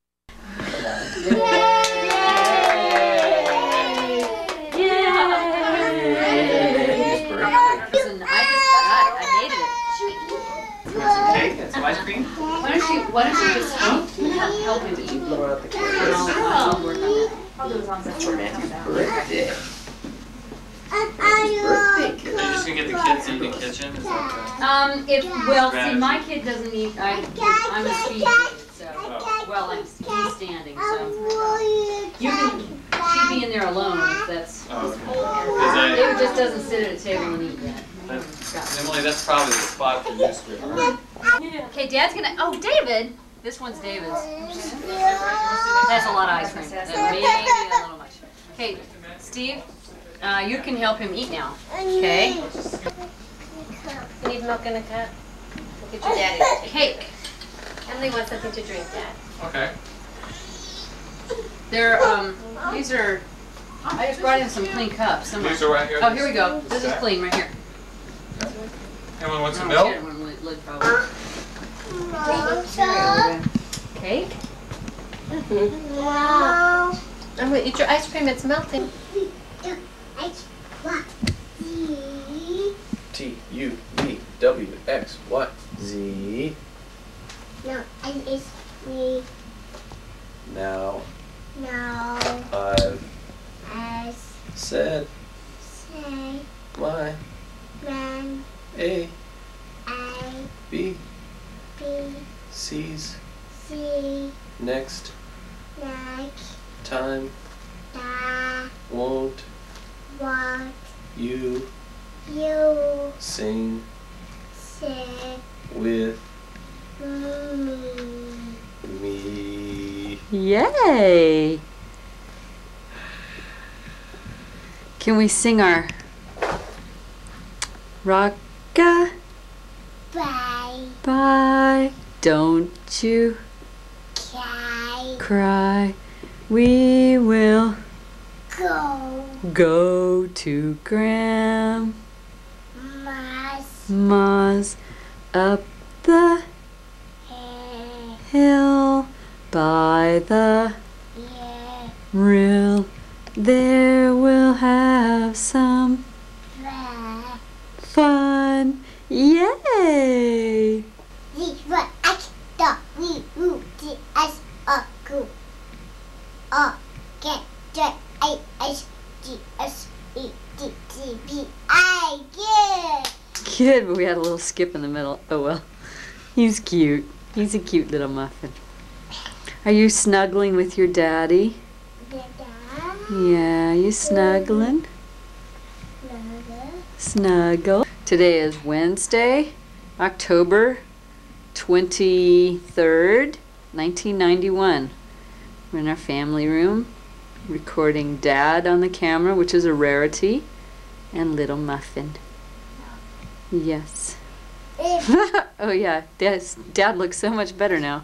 Ice cream? Why don't you, why don't you just help, help him eat? Blow out the cake. And I'll, I'll work on that. I'll do it on that for Matthew's birthday. Birthday cake. gonna get the kids in the kitchen? Is that Um, if, well, see, Strategy. my kid doesn't eat, I, I'm a speed kid, so, well, I'm, he's standing, so. You can, she'd be in there alone if that's, Oh, okay. 'Cause I- David just doesn't sit at a table and eat that. That's, Emily, that's probably the spot for you, sweetheart. Okay, Dad's gonna, oh, David, this one's David's. That's a lot of ice cream, That may be a little much. Okay, Steve, uh, you can help him eat now, okay? You need milk in a cup? We'll get your daddy to take Cake. Emily wants something to drink, Dad. Okay. They're, um, these are, I just brought in some clean cups. Somewhere. These are right here? Oh, here we go. This is clean right here. Anyone want some Oh, milk? shit, one lid- lid probably. Cake? Wow. I'm gonna eat your ice cream, it's melting. T U V W X Y Z. No, and it's me. Now No, I've as said say my man A I B B C's C next next time da won't what you you sing say with me. me. Yay! Can we sing our Rocka? Bye. Bye. Don't you Cry. cry. We will Go. go to Grandma's Must up the have hill by the yeah rill. There we'll have some bye. fun. Yay! This what I thought we would see as a group. Oh, get that I S G S E D T B I get. Good, but we had a little skip in the middle. Oh well. He's cute. He's a cute little muffin. Are you snuggling with your daddy? Yeah, you snuggling? Snuggle. Today is Wednesday, October twenty-third, nineteen ninety-one. We're in our family room, recording Dad on the camera, which is a rarity, and little Muffin. Yes. Oh yeah, Dad's, Dad looks so much better now.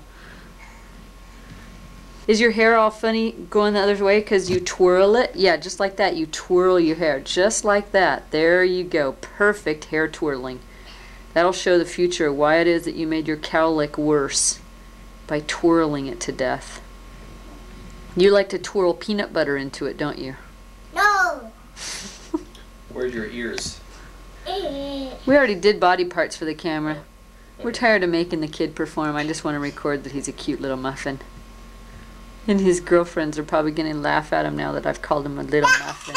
Is your hair all funny going the other way because you twirl it? Yeah, just like that. You twirl your hair. Just like that. There you go. Perfect hair twirling. That'll show the future why it is that you made your cowlick worse by twirling it to death. You like to twirl peanut butter into it, don't you? No. Where's your ears? We already did body parts for the camera. We're tired of making the kid perform. I just want to record that he's a cute little muffin. And his girlfriends are probably going to laugh at him now that I've called him a little muffin.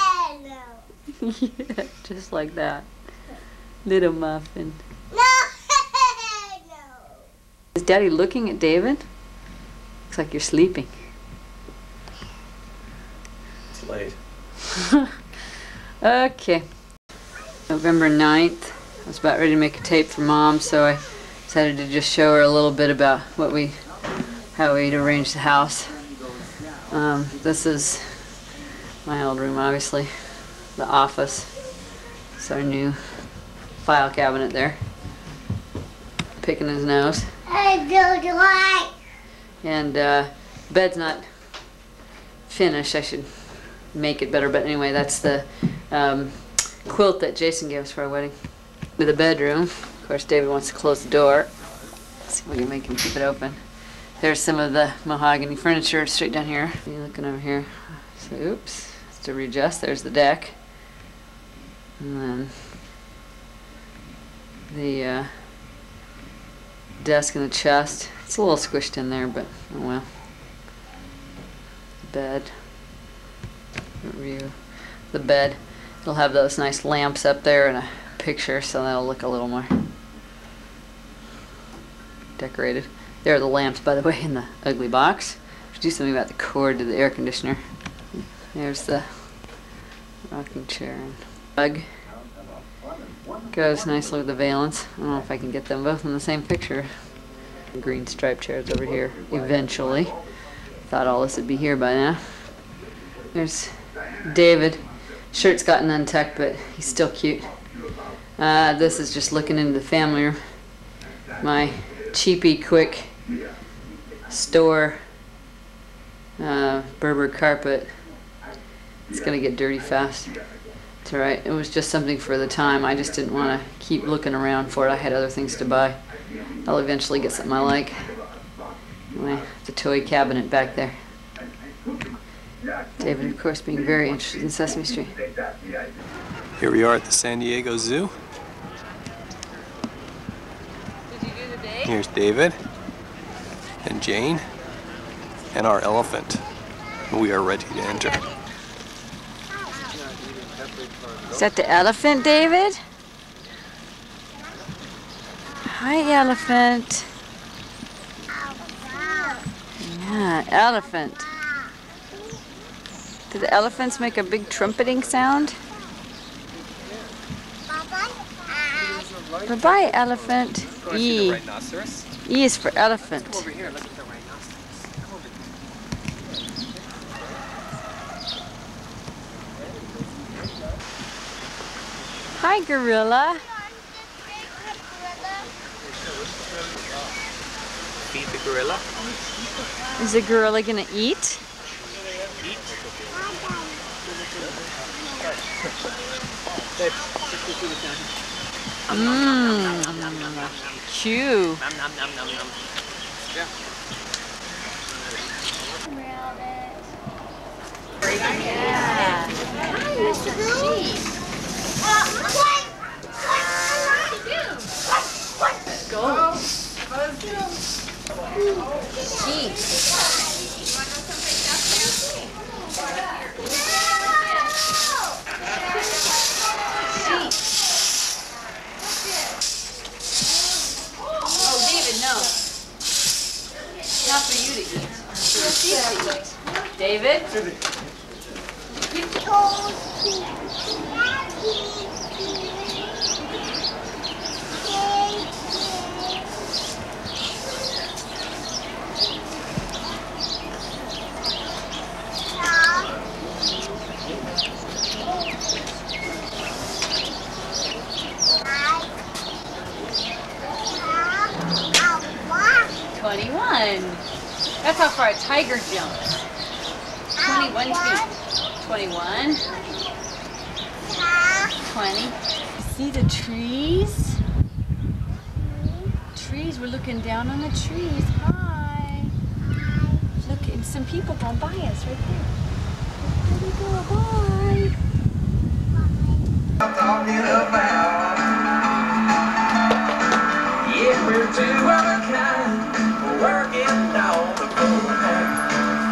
Yeah, just like that. Little muffin. Is Daddy looking at David? Looks like you're sleeping. It's late. Okay. November ninth. I was about ready to make a tape for Mom, so I decided to just show her a little bit about what we, how we'd arranged the house. Um, this is my old room, obviously. The office. It's our new file cabinet there. Picking his nose. I don't like. And uh, bed's not finished. I should make it better, but anyway, that's the um, quilt that Jason gave us for our wedding. To the bedroom. Of course, David wants to close the door. Let's see if we can make him keep it open. There's some of the mahogany furniture straight down here. Are you looking over here? So, oops. Just to readjust, there's the deck. And then the uh, desk and the chest. It's a little squished in there, but oh well. Bed. Review the bed. It'll have those nice lamps up there and a picture, so that'll look a little more decorated. There are the lamps, by the way, in the ugly box. Should do something about the cord to the air conditioner. There's the rocking chair and rug. Goes nicely with the valance. I don't know if I can get them both in the same picture. Green striped chairs over here eventually. Thought all this would be here by now. There's David. Shirt's gotten untucked, but he's still cute. Uh, this is just looking into the family room. My cheapy, quick store uh, Berber carpet. It's gonna get dirty fast. It's alright. It was just something for the time. I just didn't want to keep looking around for it. I had other things to buy. I'll eventually get something I like. Anyway, the toy cabinet back there. David, of course, being very interested in Sesame Street. Here we are at the San Diego Zoo. Did you do the day? Here's David and Jane and our elephant. We are ready to enter. Is that the elephant, David? Hi, elephant. Yeah, elephant. Do the elephants make a big trumpeting sound? Bye-bye, elephant. E. E is for elephant. Over here, look at the rhinoceros. Come over here. Hi, gorilla. Feed the gorilla. Is the gorilla gonna eat? Mmm. Chew. Nom nom nom nom nom. Yeah. Yeah. Hi, Mister Sheep. Let's go. Sheep. Oh, David, no. Not for you to eat. For the sheep to eat. David? twenty-one. That's how far a tiger jumps. twenty-one feet. twenty-one. twenty. See the trees? Trees, we're looking down on the trees. Hi. Look, and some people going by us right there. There we go. Bye. I'm talking about. Yeah, we're two of a kind, working on the boat.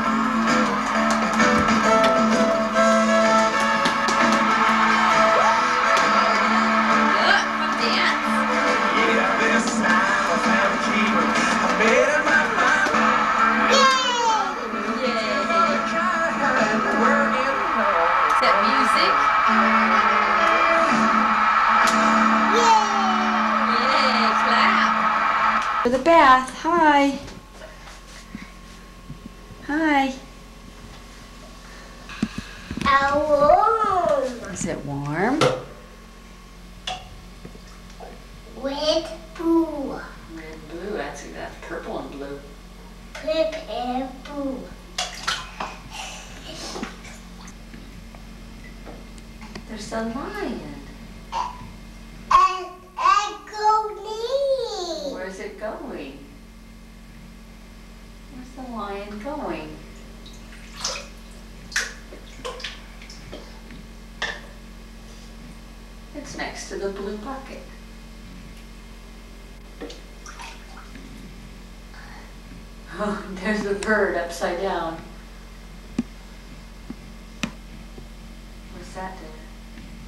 For the bath. Hi. Hi. Warm. Is it warm? Red, blue. Red and blue. That's that's purple and blue. Purple and blue. There's a lion. And and go Where's it going? Where's the lion going? It's next to the blue bucket. Oh, there's the bird upside down. What's that doing?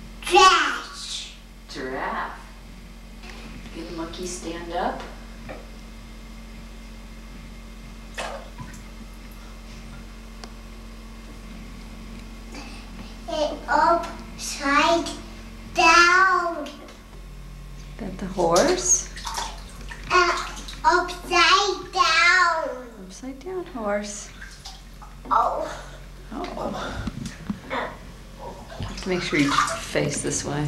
The horse? Uh, upside down. Upside down horse. Oh. Oh. Let's make sure you face this way.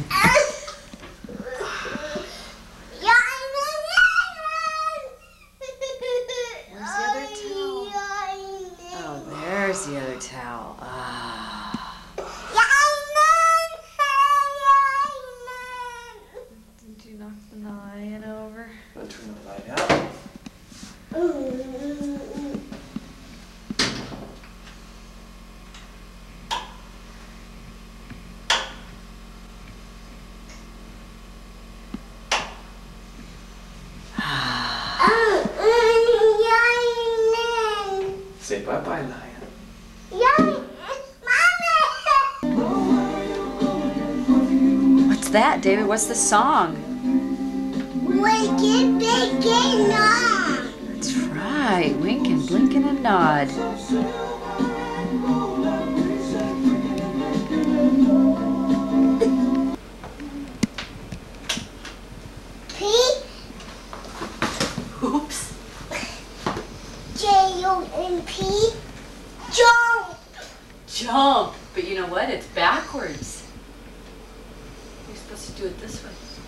Where's the other towel? Ah. Did you knock the lion over? I'll turn the light out. Say bye-bye, lion. What's that, David? What's the song? Wake it, bake it, nod. That's right. Wink and blink and a nod. P. Oops. J O N P. Jump. Jump. But you know what? It's backwards. You're supposed to do it this way.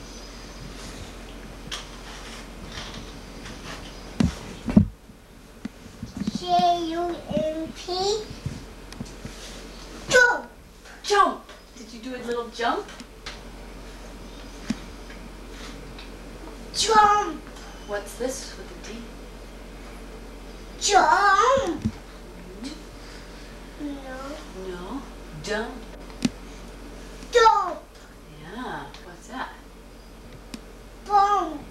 J U M P. Jump. Jump. Did you do a little jump? Jump. What's this with the D? Jump. No. No. Jump. Jump. Yeah. What's that? Bump.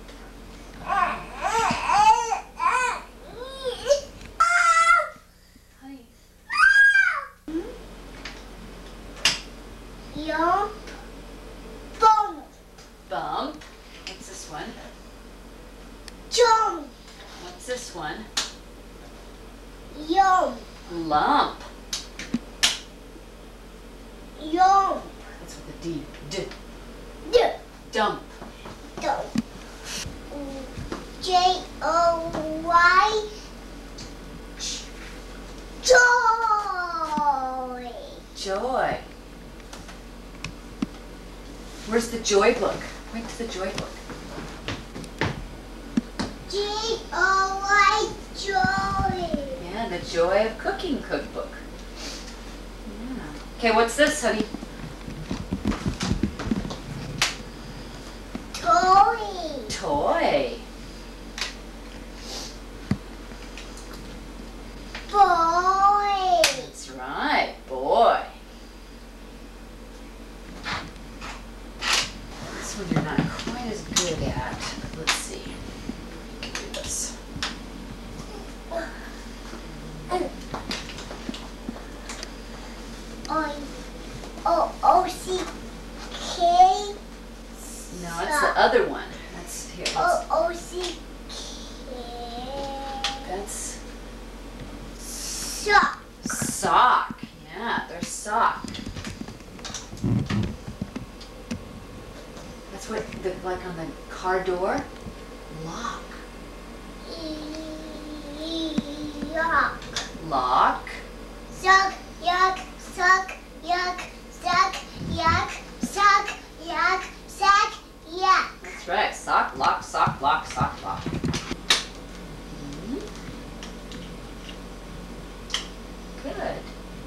Honey. Jump. Bump. Bump. What's this one? Jump. What's this one? Jump. Lump. Jump. That's with the D. D. D. Dump. Jump. J O Y. Joy. Joy. Where's the joy book? Point to the joy book. J O Y. Joy. Yeah, the joy of cooking cookbook. Yeah. Okay, what's this, honey? Toy. Toy. Boy. That's right, boy. This one you're not quite as good at. Let's see. You can do this. O O O C K. No, it's the other one. That's here. That's, O O C K. that's Sock. sock. Yeah, there's sock. That's what the like on the car door. Lock. Yuck. Lock. Suck. Yuck. Suck. Yuck. Suck. Yuck. Suck. Yuck. Suck. Yuck. That's right. Sock, lock, sock, lock, sock, lock. Mhm. Good.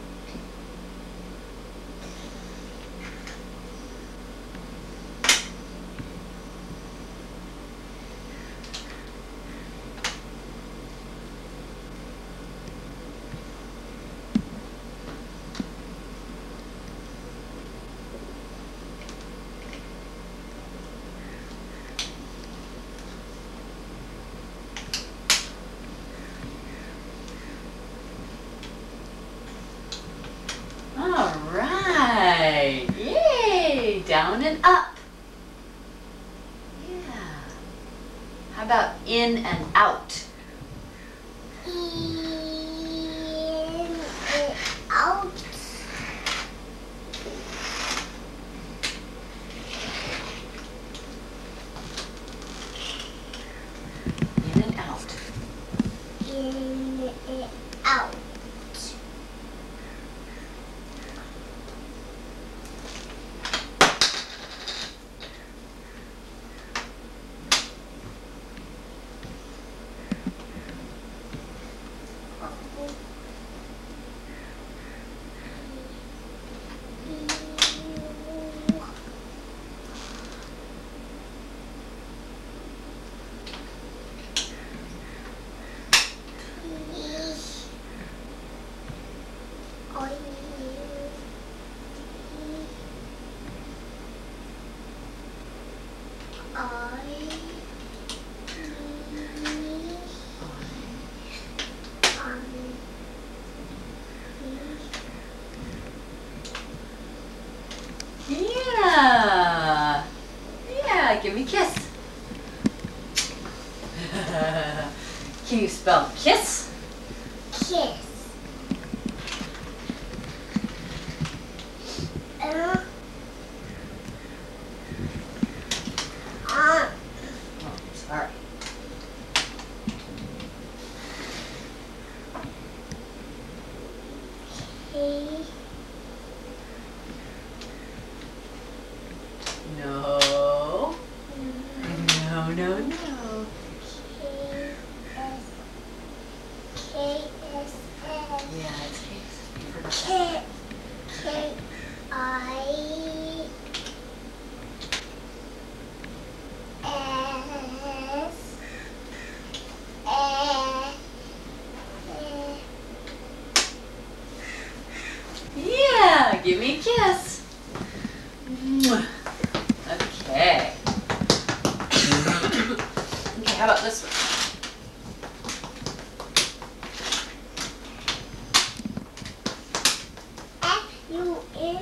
All right. Yay. Down and up. Yeah. How about in and out? In and out. give me a kiss. Can you spell kiss? Kiss. Uh, uh, Oh, sorry. K. No. No, no, no. K S K S S Yeah, it's kiss. You forgot K K I S S Yeah, give me a kiss. Mwah. Okay. Okay, how about this one? F U N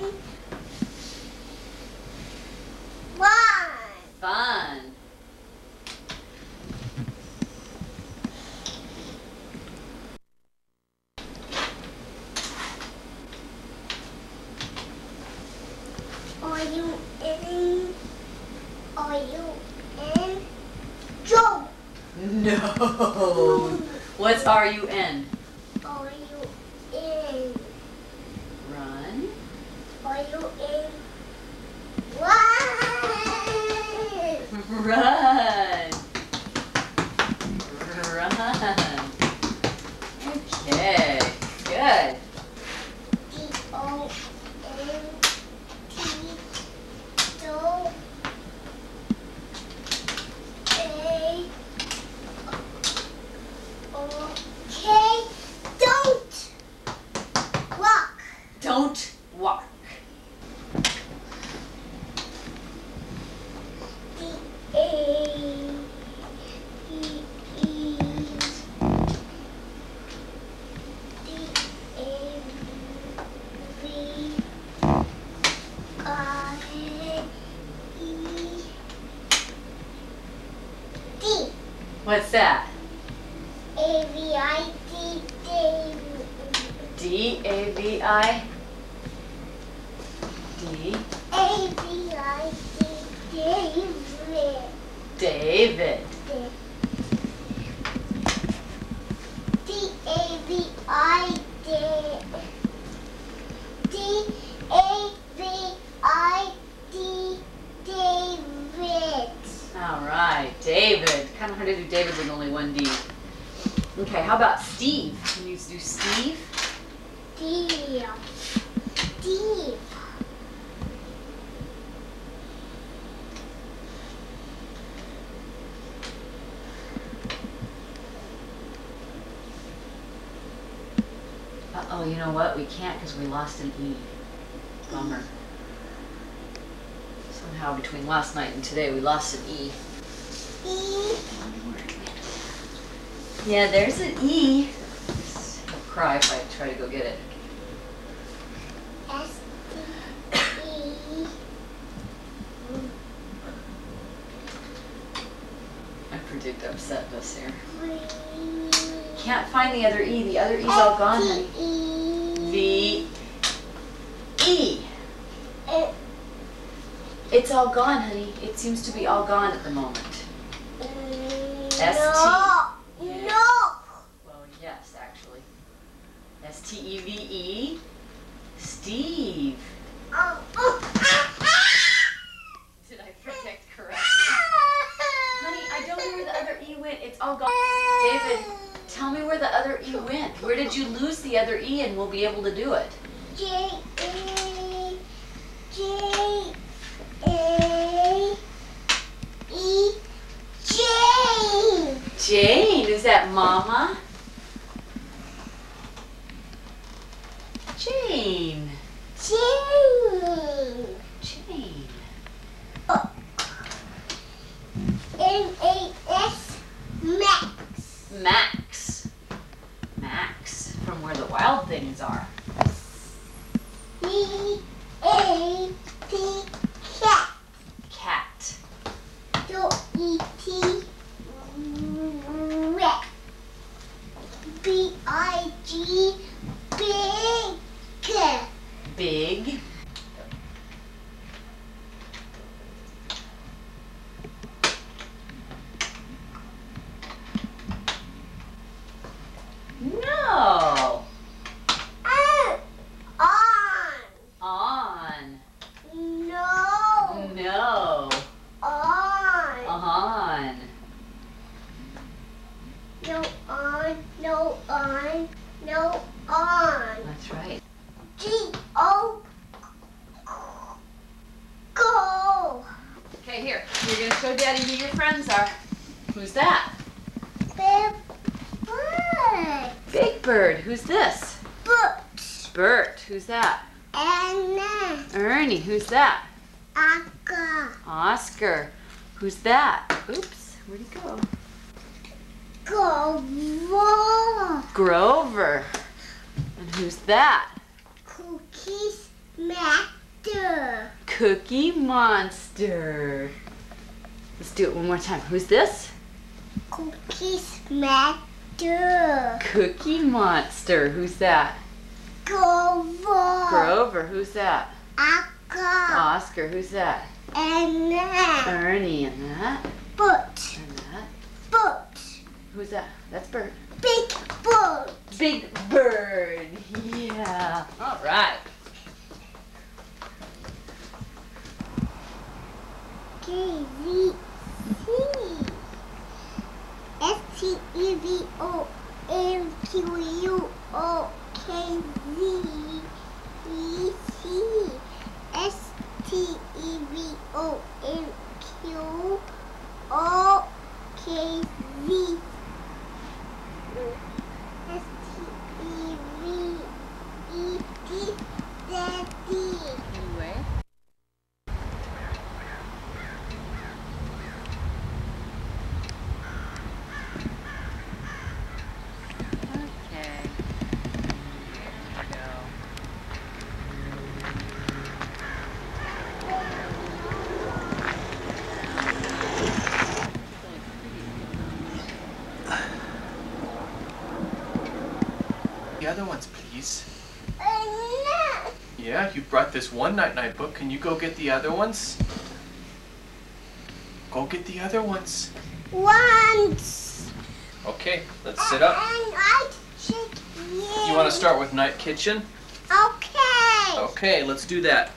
one. Fun. Are you in? Are you in? Joe. No. What's R U N? Are you in? Run. Are you in? One. Run. Run. Okay. Good. D O N T. Do. A. Okay. Don't walk. Don't walk. D A E E D A V I E D. What's that? A V I D David. D A V I D A V I D David. David. D A V I D D A V I D David. All right, David. Kind of hard to do David with only one D. Okay, how about Steve? Can you do Steve? Steve. Steve. Uh-oh, you know what? We can't because we lost an E. Bummer. Somehow between last night and today we lost an E. E. Yeah, there's an E. I'll cry if I try to go get it. S D E. I predict upset this here. Can't find the other E. The other E's all gone, honey. V E. It's all gone, honey. It seems to be all gone at the moment. S T. No. No. Well, yes, actually. S T E V E. Steve. Oh, oh, ah, ah. Did I predict correctly? Honey, I don't know where the other E went. It's all gone. David, tell me where the other E went. Where did you lose the other E and we'll be able to do it? J A J A E Jane. Jane, is that Mama? Jane. Jane. Jane. M A S Max. Max. Max. From where the wild things are. C A T cat. Cat. Big. No. On. On. No. No. On. On. No on. No on. No on. That's right. G O. Go. Okay, here. You're gonna show Daddy who your friends are. Who's that? Big bird. Big Bird. Who's this? Books. Bert. Who's that? Anna. Ernie. Who's that? Aka. Oscar. Who's that? Oops. Where'd he go? Go. Grover. And who's that? Cookies Master. Cookie Monster. Let's do it one more time. Who's this? Cookies Master. Cookie Monster. Who's that? Grover. Grover. Who's that? Aka. Oscar. Who's that? Anna. Ernie. And that. Boot. And that. Boot. Who's that? That's Bert. Big bird. Big Bird. Yeah. All right. K V C. S T E V O M Q U O K V E C. S T E V O M Q O K V. S T E V E D. Daddy. Anyway. Okay. There we go. The other ones, please. Anna. Yeah, you brought this one night-night book. Can you go get the other ones? Go get the other ones. Once. Okay, let's sit up. And I shake you. You want to start with Night Kitchen? Okay. Okay, let's do that.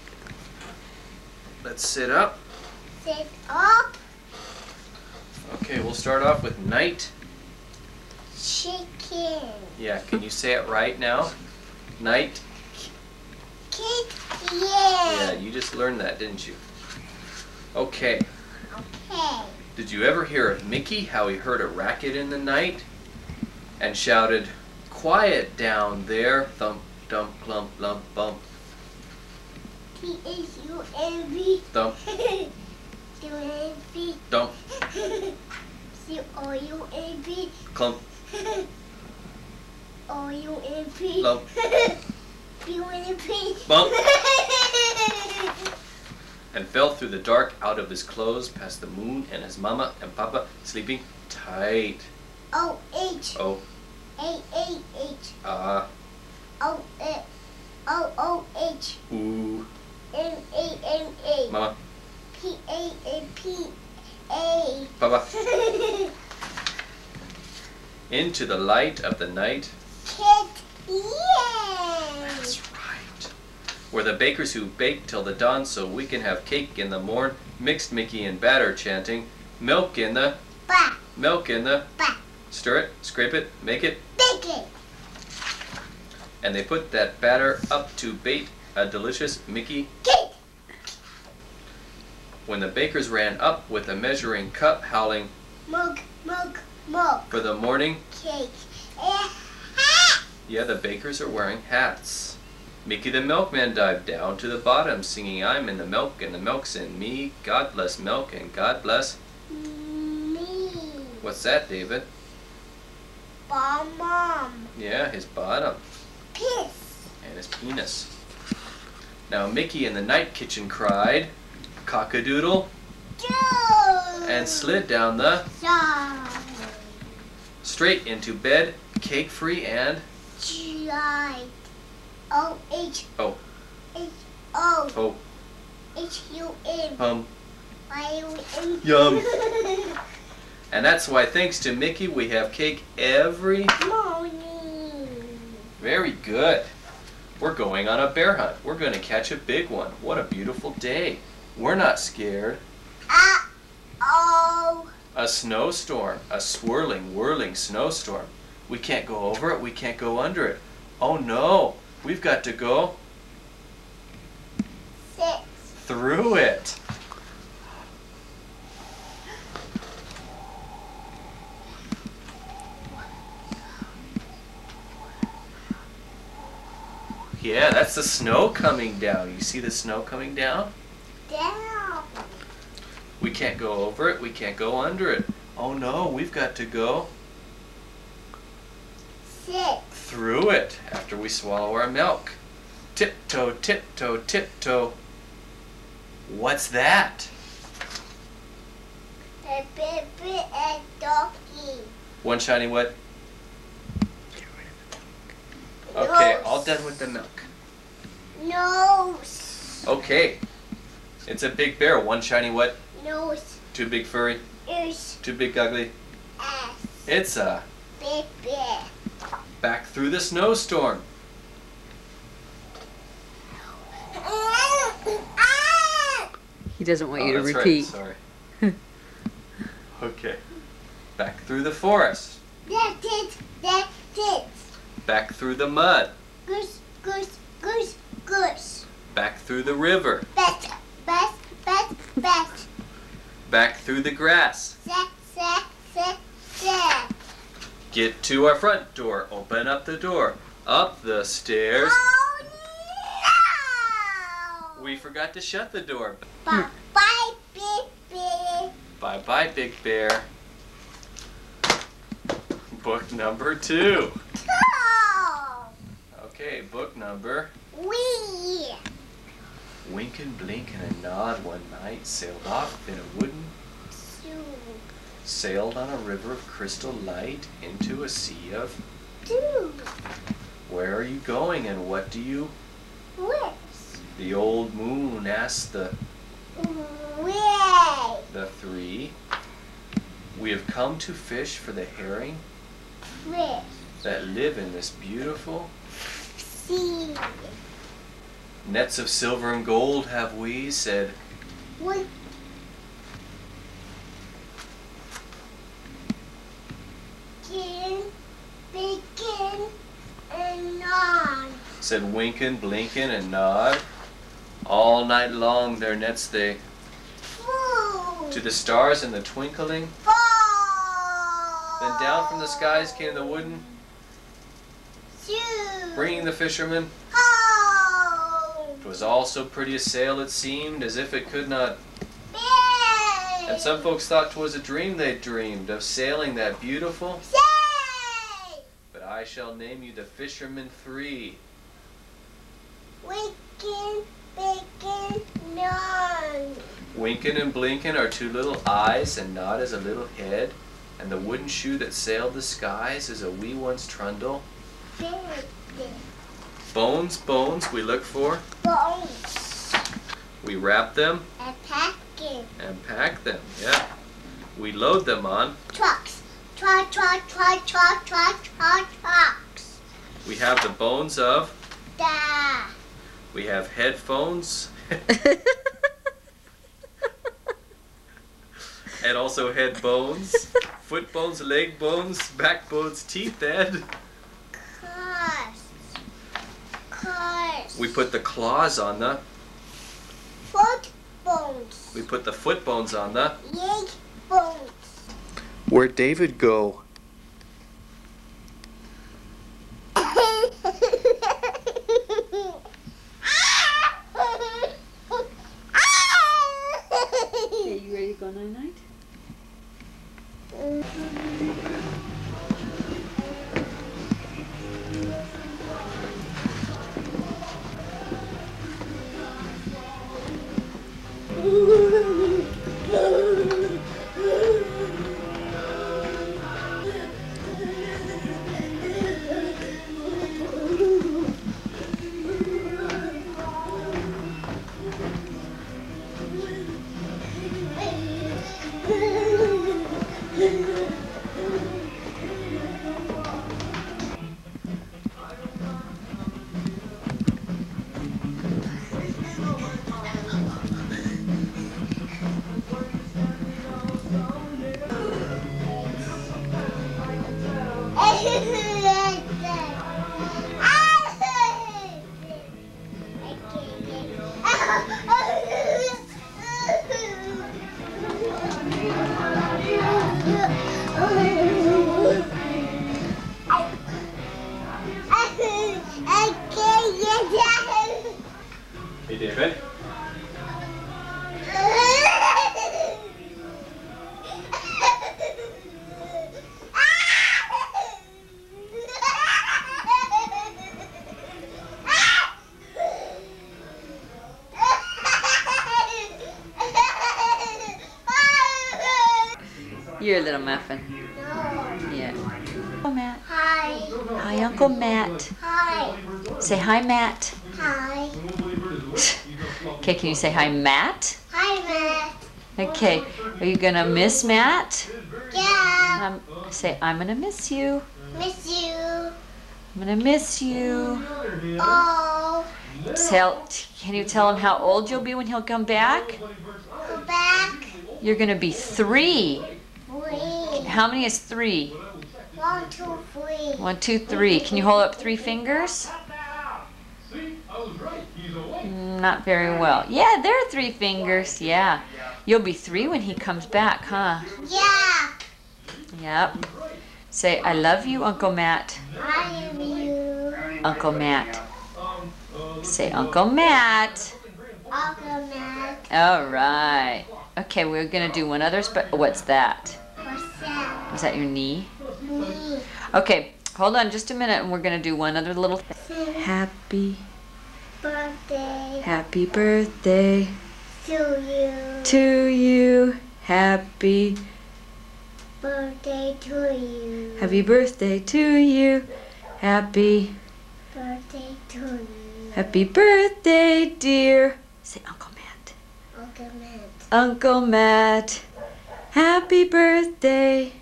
Let's sit up. Sit up. Okay, we'll start off with Night. Chicken. Yeah, can you say it right now? Night. Kitchen. Yeah, you just learned that, didn't you? Okay. Okay. Did you ever hear of Mickey, how he heard a racket in the night and shouted, "Quiet down there, thump, dump, clump, lump, bump." P H U N V. Thump, U N V. dump, C O U N V. clump, O U N V. lump, U N V. bump, and fell through the dark out of his clothes past the moon and his mama and papa sleeping tight. O H. Oh, A A H. ah, O O O H. ooh, M A M A. mama, P A N P A. papa. Into the light of the night. Kid. Yeah. That's right. Where the bakers who bake till the dawn so we can have cake in the morn, mixed Mickey and batter chanting, milk in the, Ba. milk in the, Ba. stir it, scrape it, make it, Bake it. and they put that batter up to bait a delicious Mickey. Cake. When the bakers ran up with a measuring cup, howling Milk. Milk. Milk. for the morning, Cake. Eh. yeah, the bakers are wearing hats. Mickey the milkman dived down to the bottom, singing, "I'm in the milk and the milk's in me. God bless milk and God bless." Me. What's that, David? Bomb mom. Yeah, his bottom Piss. and his penis. Now Mickey in the night kitchen cried, "Cock-a-doodle," Joe. and slid down the Side. straight into bed, cake free and Slide. O H. oh, Oh. H U M. Hum. Y U M. Yum. And that's why, thanks to Mickey, we have cake every morning. Very good. We're going on a bear hunt. We're going to catch a big one. What a beautiful day. We're not scared. Uh-oh. A snowstorm. A swirling, whirling snowstorm. We can't go over it. We can't go under it. Oh no. We've got to go Six. through it. Yeah, that's the snow coming down. You see the snow coming down? Down. We can't go over it. We can't go under it. Oh no, we've got to go Six. through it after we swallow our milk. Tiptoe, tiptoe, tiptoe. What's that? A baby and doggy. One shiny what? Okay, Nose. all done with the milk. Nose. Okay. It's a big bear. One shiny what? Nose. Too big furry? Ears. Too big ugly? Ass. It's a Baby. back through the snowstorm. He doesn't want Oh, you to that's repeat. Right. Sorry. Okay. Back through the forest. That's it. That's it. Back through the mud. Goose, goose, goose, goose. Back through the river. Best, best, best, best. Back through the grass. Sack, sack, sack, sack. Get to our front door. Open up the door. Up the stairs. Oh no! We forgot to shut the door. Bye, bye, baby. Bye bye, Big Bear. Book number two. Oh, Okay, book number. we. Wink and blink and a nod one night sailed off in a wooden, Two, sailed on a river of crystal light into a sea of. two. Where are you going and what do you? Whips. The old moon asked the Way. the three. We have come to fish for the herring Fish. that live in this beautiful. Sea. Nets of silver and gold have we, said. We. Chicken, bacon, and naan. Said Winkin, Blinkin, and Nod. All night long their nets they. Food. To the stars and the twinkling. Ball. Then down from the skies came the wooden, Shoe. bringing the fishermen. Home. It was all so pretty a sail it seemed, as if it could not. Bay. And some folks thought 'twas a dream they dreamed of sailing that beautiful. Say. But I shall name you the fishermen three. Bacon, bacon, naan. Winkin and Blinkin are two little eyes, and Nod is a little head. And the wooden shoe that sailed the skies is a wee one's trundle. Baby. Bones, bones we look for. Bones. We wrap them And packing. and pack them. Yeah. We load them on. Trucks. Truck, truck, truck, truck, truck, truck, trucks. We have the bones of. Da. We have headphones. And also head bones, foot bones, leg bones, back bones, teeth, and Cars. Cars. we put the claws on the. Foot bones. We put the foot bones on the. Leg bones. Where'd David go? Okay, you ready to go night night? Hey, David. You're a little muffin. Yeah. Uncle Matt. Hi. Hi, Uncle Matt. Hi. Say hi, Matt. Hi. Okay, can you say hi, Matt? Hi, Matt. Okay, are you gonna miss Matt? Yeah. Um, say, I'm gonna miss you. Miss you. I'm gonna miss you. Oh. Tell, can you tell him how old you'll be when he'll come back? Go back. You're gonna be three. Three. How many is three? One, two, three. One, two, three. Can you hold up three fingers? Not very well. Yeah, there are three fingers. Yeah. You'll be three when he comes back, huh? Yeah. Yep. Say, I love you, Uncle Matt. I love you. Uncle Matt. Say, Uncle Matt. Uncle Matt. All right. Okay, we're going to do one other spe- What's that? What's that? Is that your knee? Me. Okay, hold on just a minute and we're going to do one other little thing. Happy Birthday. Happy birthday To you. to you. Happy Birthday to you. Happy birthday to you. Happy Birthday to you. Happy birthday, dear. Say Uncle Matt. Uncle Matt. Uncle Matt. Happy birthday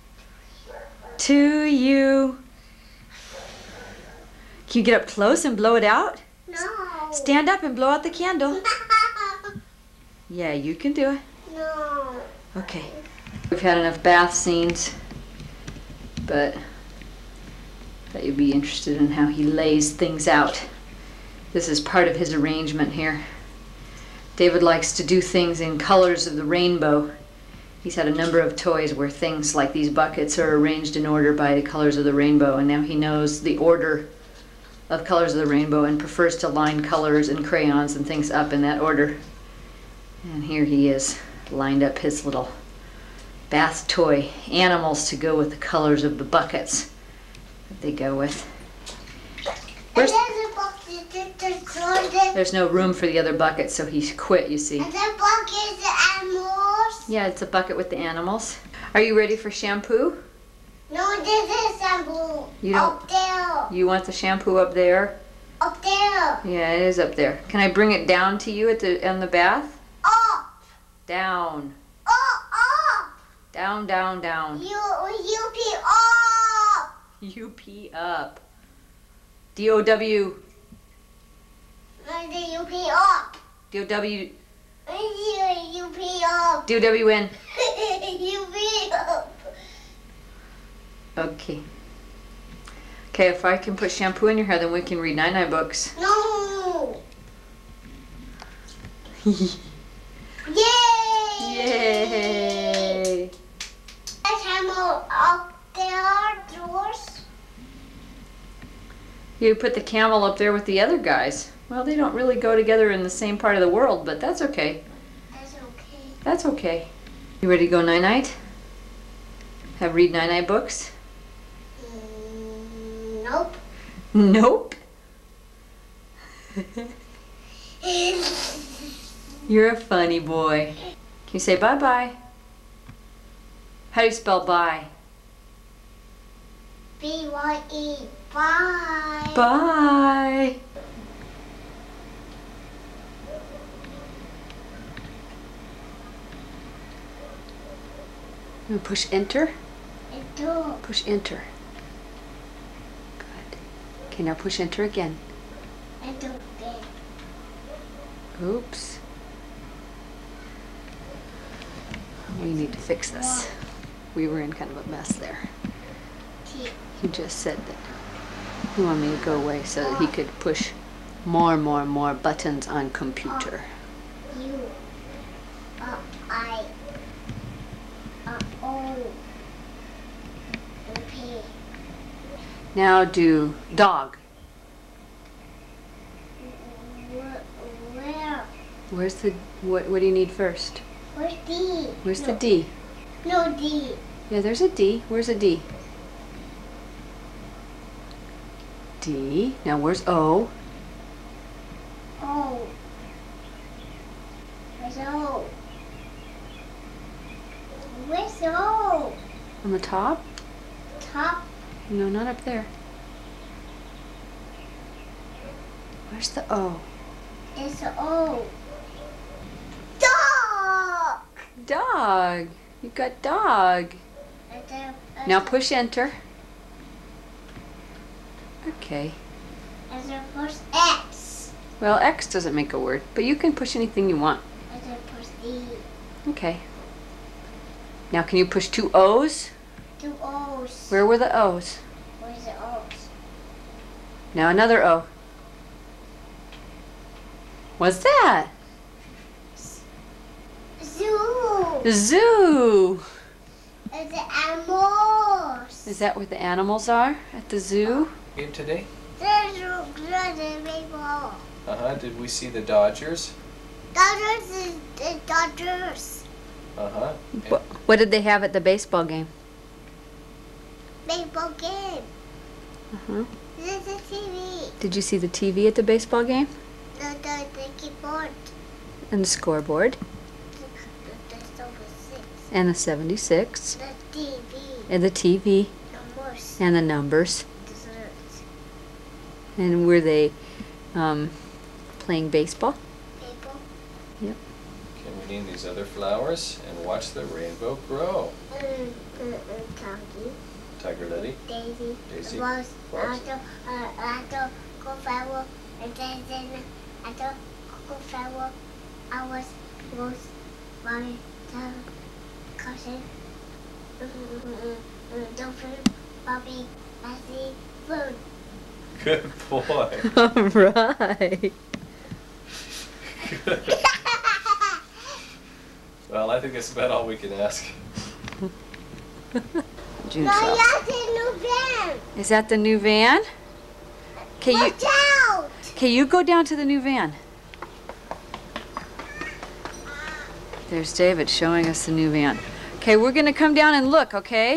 to you. Can you get up close and blow it out? No. Stand up and blow out the candle. Yeah, you can do it. No. Okay. We've had enough bath scenes, but I thought you'd be interested in how he lays things out. This is part of his arrangement here. David likes to do things in colors of the rainbow. He's had a number of toys where things like these buckets are arranged in order by the colors of the rainbow, and now he knows the order of colors of the rainbow and prefers to line colors and crayons and things up in that order. And here he is, lined up his little bath toy animals to go with the colors of the buckets that they go with. Where's, there's no room for the other bucket, so he quit, you see. And the bucket is animals. Yeah, it's a bucket with the animals. Are you ready for shampoo? No, this is shampoo. You don't, Up there. you want the shampoo up there? Up there. Yeah, it is up there. Can I bring it down to you at the in the bath? Up. Down. Up, up. Down, down, down. You, you pee up. You pee up. D O W. And then you pee up. D O W. And you, you pee up. D O W N. You pee up. Okay. Okay, if I can put shampoo in your hair, then we can read nine-nine books. No. Yay! Yay! There's camel up there, doors. You put the camel up there with the other guys. Well, they don't really go together in the same part of the world, but that's okay. That's okay. That's okay. You ready to go night-night? Have read night-night books? Mm, nope. Nope. You're a funny boy. Can you say bye-bye? How do you spell bye? B Y E. Bye. Bye. You push enter? Enter. Push enter. Good. Okay, now push enter again. Enter again. Oops. We need to fix this. We were in kind of a mess there. He just said that he wanted me to go away so that he could push More, more, more buttons on computer. U, uh, I, uh, O, and P. Now do dog. Where? Where? Where's the, what, what do you need first? Where's D? Where's no. the D? No D. Yeah, there's a D. Where's a D? D. Now where's O? O. Where's O? Where's O? On the top? Top. No, not up there. Where's the O? There's O. Dog. Dog. You got dog. And then, and Now push enter. Okay. And then push X. Well, X doesn't make a word, but you can push anything you want. And then push D. Okay. Now can you push two O's? Two O's. Where were the O's? Where's the O's? Now another O. What's that? Zoo. Zoo. And the animals. Is that where the animals are at the zoo? Game today? There's a good baseball. Uh-huh. Did we see the Dodgers? Dodgers is the Dodgers. Uh-huh. What, what did they have at the baseball game? Baseball game. Uh-huh. There's a T V. Did you see the T V at the baseball game? The, the, the keyboard. And the scoreboard? The, the, the seventy-six. And the seventy-six? The T V. And the T V? Numbers. And the numbers? Desserts. And were they um, playing baseball? Baseball. Yep. Can we name these other flowers and watch the rainbow grow? Mm, mm, mm, Tonky. Tiger Lily. Daisy. Daisy. Rose. Rose. Otto. Uh, Otto. Cofflower. And then, then Otto. Cofflower. I was Rose. Mommy. Tom. Cousin. Mm, mm, mm, mm, Dolphin. Bobby. Lassie. Food. Good boy. All right. Good. Well, I think that's about all we can ask. June No, twelfth. that's a new van. Is that the new van? Okay, you, Watch out. okay, you go down to the new van. There's David showing us the new van. Okay, we're gonna come down and look, okay?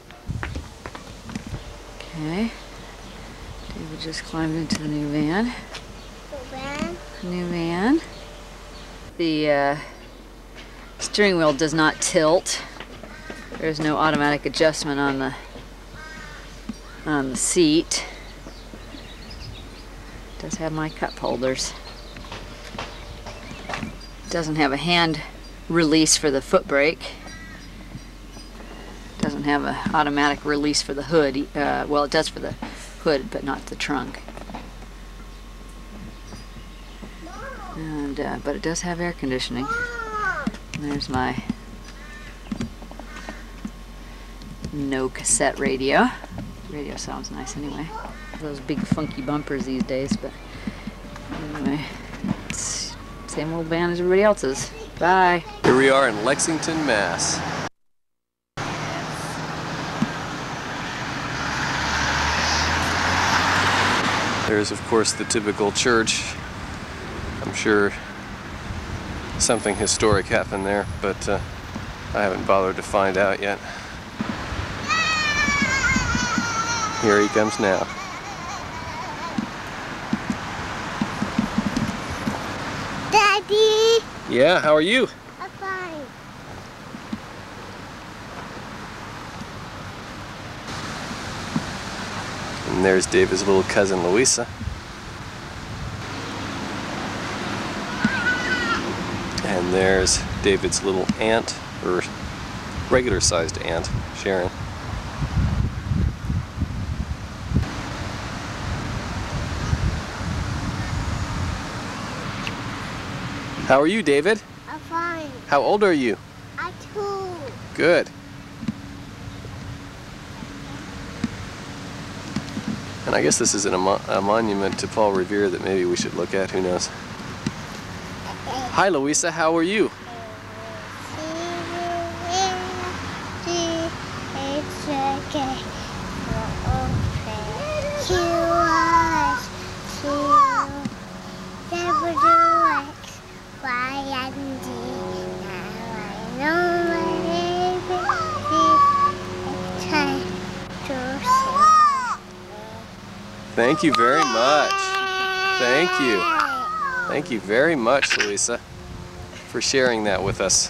Okay. David just climbed into the new van. The van. New van. The uh, steering wheel does not tilt. There's no automatic adjustment on the on the seat. It does have my cup holders. It doesn't have a hand release for the foot brake. It doesn't have an automatic release for the hood. Uh, well, it does for the hood, but not the trunk. And uh, but it does have air conditioning. And there's my no cassette radio. Radio sounds nice anyway. Those big funky bumpers these days, but anyway, it's same old band as everybody else's. Bye. Here we are in Lexington, Mass. There's, of course, the typical church. I'm sure something historic happened there, but uh, I haven't bothered to find out yet. Here he comes now. Daddy. Yeah, how are you? I'm fine. And there's David's little cousin, Louisa. And there's David's little aunt, or regular-sized aunt, Sharon. How are you, David? I'm fine. How old are you? I'm two. Good. And I guess this is an, a, mo a monument to Paul Revere that maybe we should look at, who knows. Hi Louisa, how are you? Thank you very much. Thank you. Thank you very much, Louisa, for sharing that with us.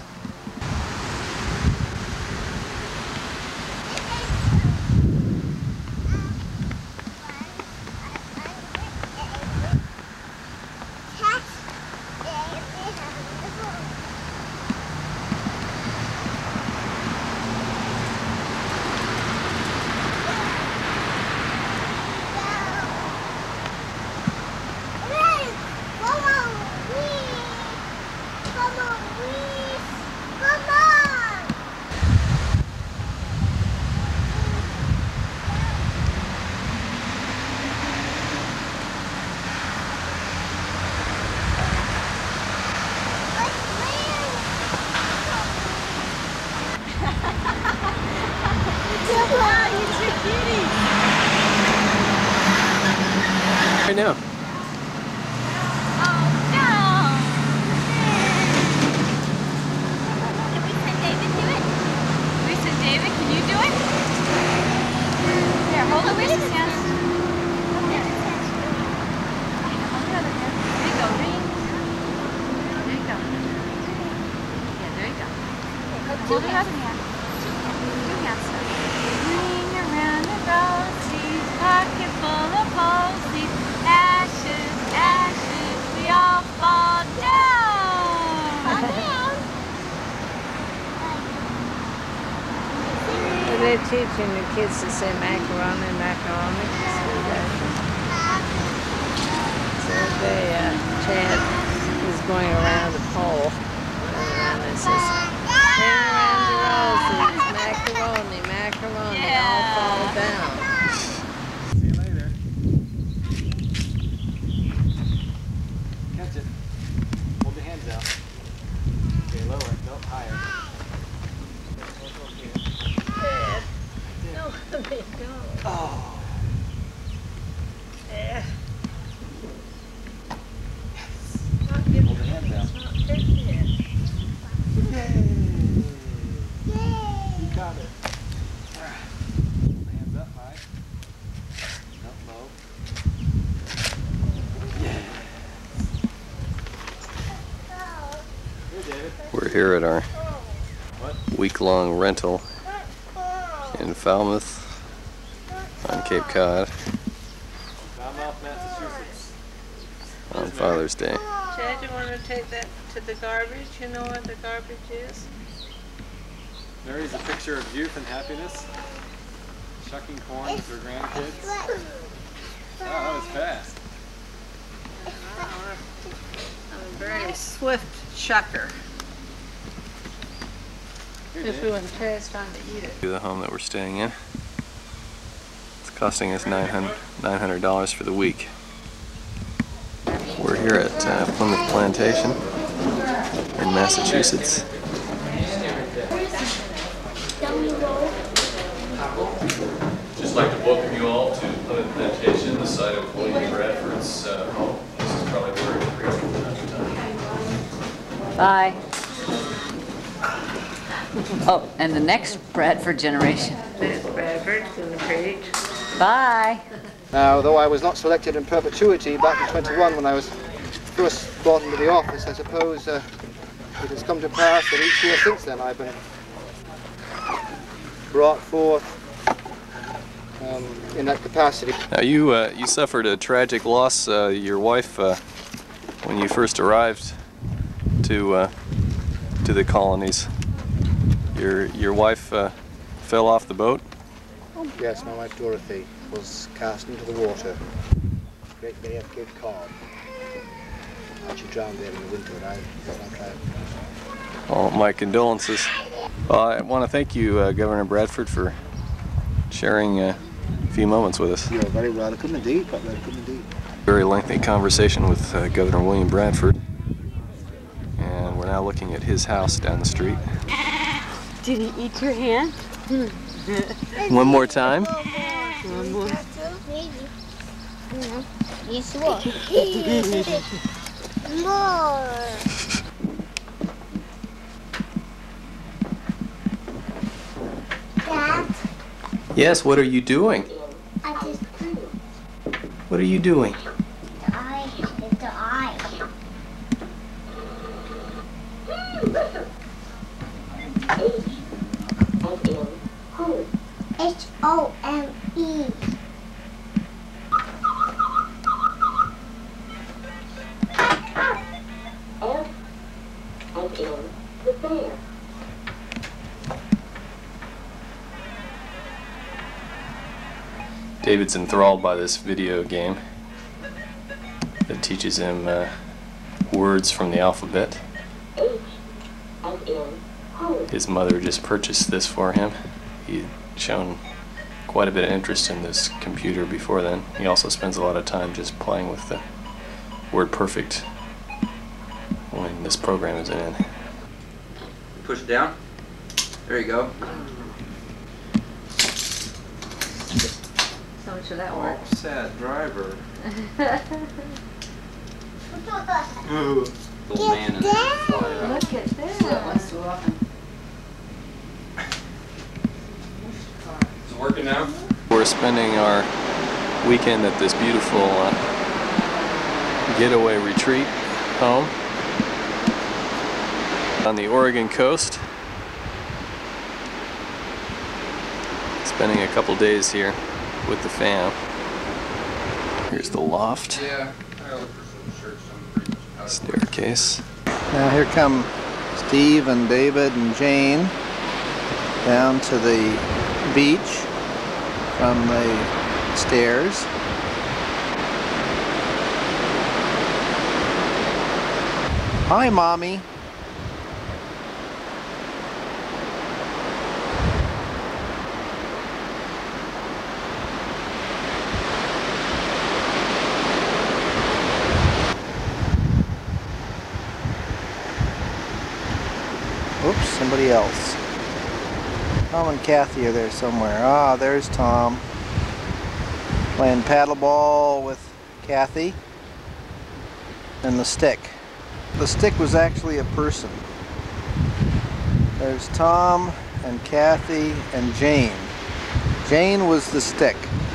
Right now. Oh no! Can we send David do it? We send David, can you do it? Here, hold Louisa's hand. There. Hold the other hand. There you go, ring. There you go. Yeah, there you go. Hold the other hand. Two hands. Ring around the rosies, pocket full of posies. Ashes, ashes, we all fall down. They're teaching the kids to say macaroni, macaroni. So they, uh, Chad is going around the pole. And it says, ring around the roses, macaroni, macaroni, Yeah. all fall down. See you later. Catch it. Hold your hands out. Okay, lower. Nope, higher. Dad, don't let me go. Oh. Yeah. Hold your hands out. Yay! You got it. Alright. Hold the hands up high. Up low. Yeah. Here, David. We're here at our What? week-long rental in Falmouth on Cape Cod Falmouth, Massachusetts. on Father's Day. Chad, you want to take that to the garbage? You know what the garbage is? Mary's a picture of youth and happiness. Shucking corn with her grandkids. Wow, that was fast. I'm a very swift shucker. Just when Chad's trying to eat it. To the home that we're staying in. It's costing us nine hundred dollars for the week. We're here at uh, Plymouth Plantation in Massachusetts. Just like to welcome you all to Plymouth Plantation, the site of William Bradford's uh, home. This is probably where he grew up. Bye. Oh, and the next Bradford generation. There's Bradford in the page. Bye. Now, though I was not selected in perpetuity back in twenty-one when I was first brought into the office, I suppose uh, it has come to pass that each year since then I've been brought forth um, in that capacity. Now you uh, you suffered a tragic loss. Uh, your wife, uh, when you first arrived to uh, to the colonies, your your wife uh, fell off the boat. Yes, my wife Dorothy was cast into the water. Great Bay of Cape Cod. And she drowned there in the winter, and I got on trial. Oh, my condolences. Well, I want to thank you, uh, Governor Bradford, for sharing uh, a few moments with us. Very welcome indeed, but welcome indeed. Very lengthy conversation with uh, Governor William Bradford. And we're now looking at his house down the street. Did he eat your hand? One more time. One more. You swore. More. Dad? Yes, what are you doing? I just drew. What are you doing? The eye. It's the eye. H O M E. David's enthralled by this video game that teaches him uh, words from the alphabet. His mother just purchased this for him. He'd shown quite a bit of interest in this computer before then. He also spends a lot of time just playing with the word perfect when this program is in. Push it down. There you go. So much of that work. Oh, sad driver. Old man in there. Look at that. Is it working now? We're spending our weekend at this beautiful uh, getaway retreat home on the Oregon coast. Spending a couple days here with the fam. Here's the loft. Yeah, I look for some shirts. I'm pretty much out. Staircase. Now here come Steve and David and Jane down to the beach from the stairs. Hi, Mommy. Oops, somebody else. Tom and Kathy are there somewhere. Ah, there's Tom. Playing paddleball with Kathy. And the stick. The stick was actually a person. There's Tom and Kathy and Jane. Jane was the stick.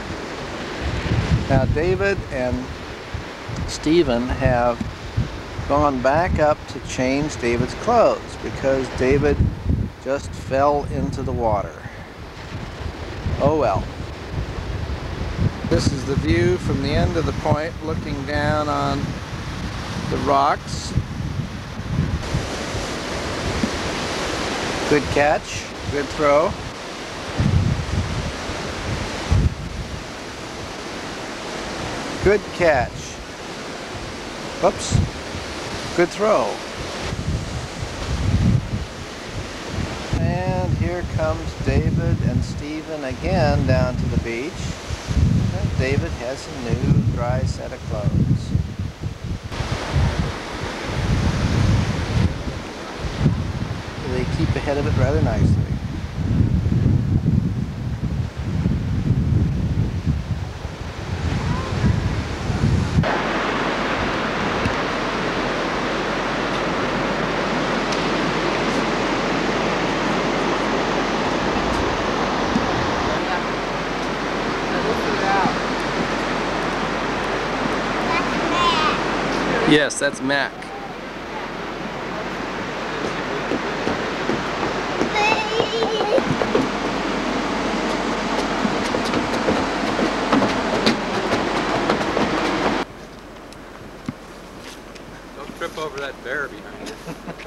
Now David and Stephen have gone back up to change David's clothes because David just fell into the water. Oh well. This is the view from the end of the point looking down on the rocks. Good catch, good throw. Good catch. Whoops. Good throw. And here comes David and Stephen again down to the beach. And David has a new dry set of clothes. They keep ahead of it rather nicely. Yes, that's Mac. Don't trip over that bear behind you.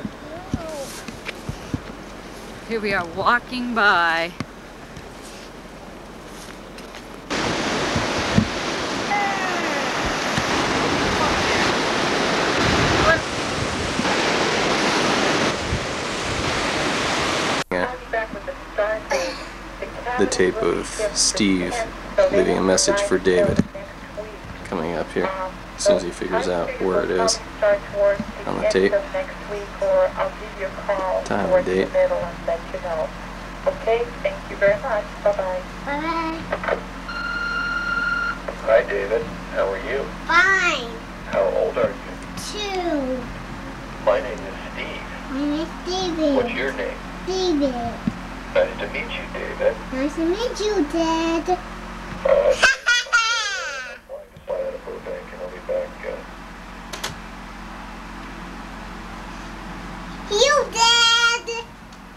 Here we are walking by. The tape of Steve leaving a message for David coming up here as soon as he figures out where it is on the tape. Time and date. Okay, thank you very much. Bye-bye. Bye. Hi, David. How are you? Fine. How old are you? Two. My name is Steve. My name is David. What's your name? David. Nice to meet you, David. Nice to meet you, Dad. Uh, I'm flying to fly out of Burbank, and I'll be back. Uh, You, Dad.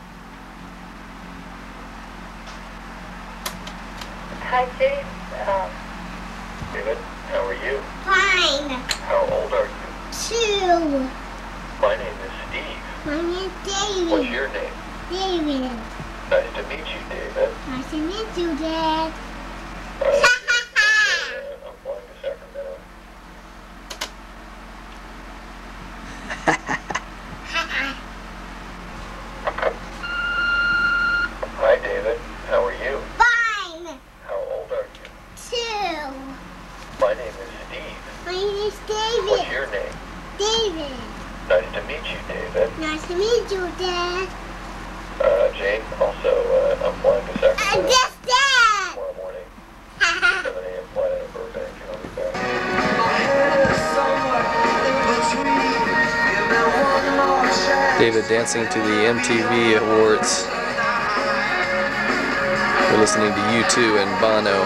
Hi, James. Um, David, how are you? Fine. How old are you? Two. My name is Steve. My name is David. What's your name? David. Nice to meet you, David. Nice to meet you, Dad. Uh, uh, I'm flying to Sacramento. Hi, David. How are you? Fine. How old are you? Two. My name is Steve. My name is David. What's your name? David. Nice to meet you, David. Nice to meet you, Dad. Uh, Jane, also, uh, I'm flying to Uh, Sacramento yes, Dad. tomorrow morning. seven A M flight out of Burbank, and I'll be back. David dancing to the M T V Awards. We're listening to U two and Bono.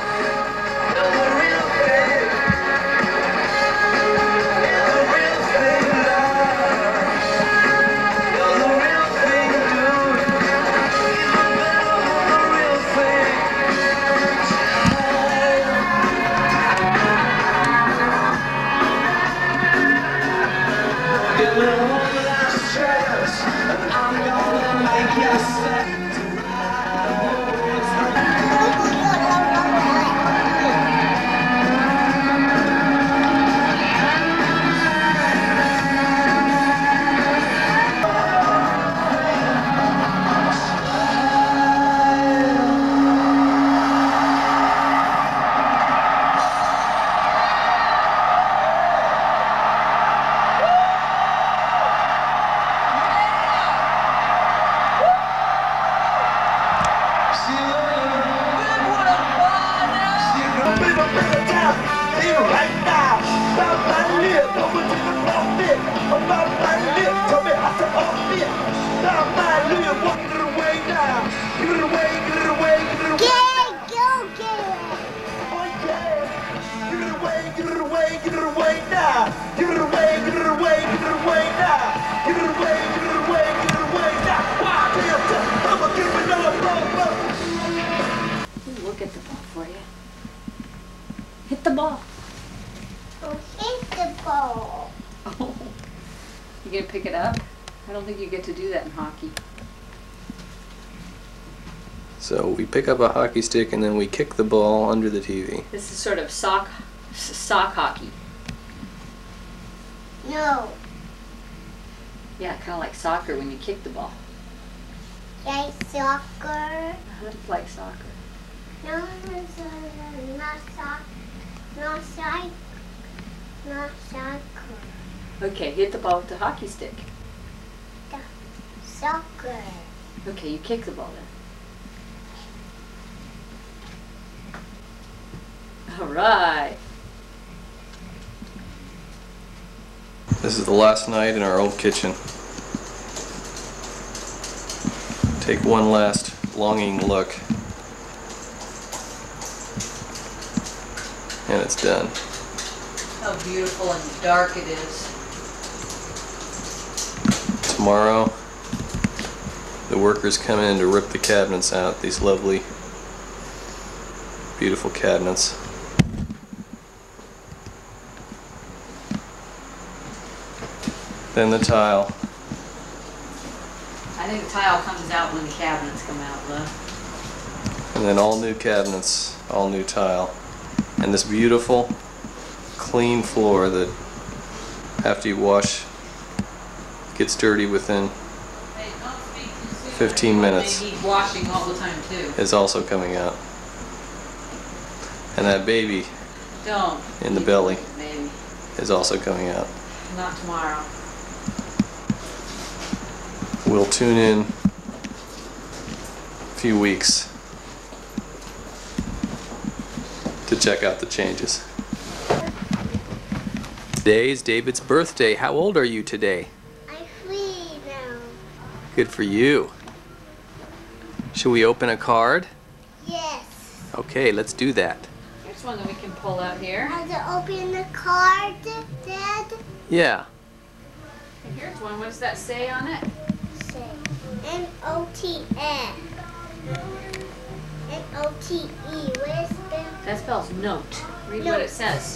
We'll get the ball for you. Hit the ball. Oh, hit the ball. Oh. You gonna pick it up? I don't think you get to do that in hockey. So we pick up a hockey stick and then we kick the ball under the T V. This is sort of sock, s- sock hockey. No. Yeah, kind of like soccer when you kick the ball. Like soccer. Uh-huh, it's like soccer. No, no, no, not soccer. Not soccer. Not soccer. Okay, hit the ball with the hockey stick. The soccer. Okay, you kick the ball then. All right. This is the last night in our old kitchen. Take one last longing look. And it's done. How beautiful and dark it is. Tomorrow, the workers come in to rip the cabinets out, these lovely, beautiful cabinets. Then the tile. I think the tile comes out when the cabinets come out, though. And then all new cabinets, all new tile. And this beautiful, clean floor that, after you wash, gets dirty within fifteen minutes. They need washing all the time, too. Is also coming out. And that baby Don't. in the belly Maybe. is also coming out. Not tomorrow. We'll tune in a few weeks to check out the changes. Today is David's birthday. How old are you today? I'm three now. Good for you. Should we open a card? Yes. Okay, let's do that. Here's one that we can pull out here. I have to open the card, Dad. Yeah. And here's one. What does that say on it? Say N O T N. N O T E. Where's the... That spells note. Read Note. what it says.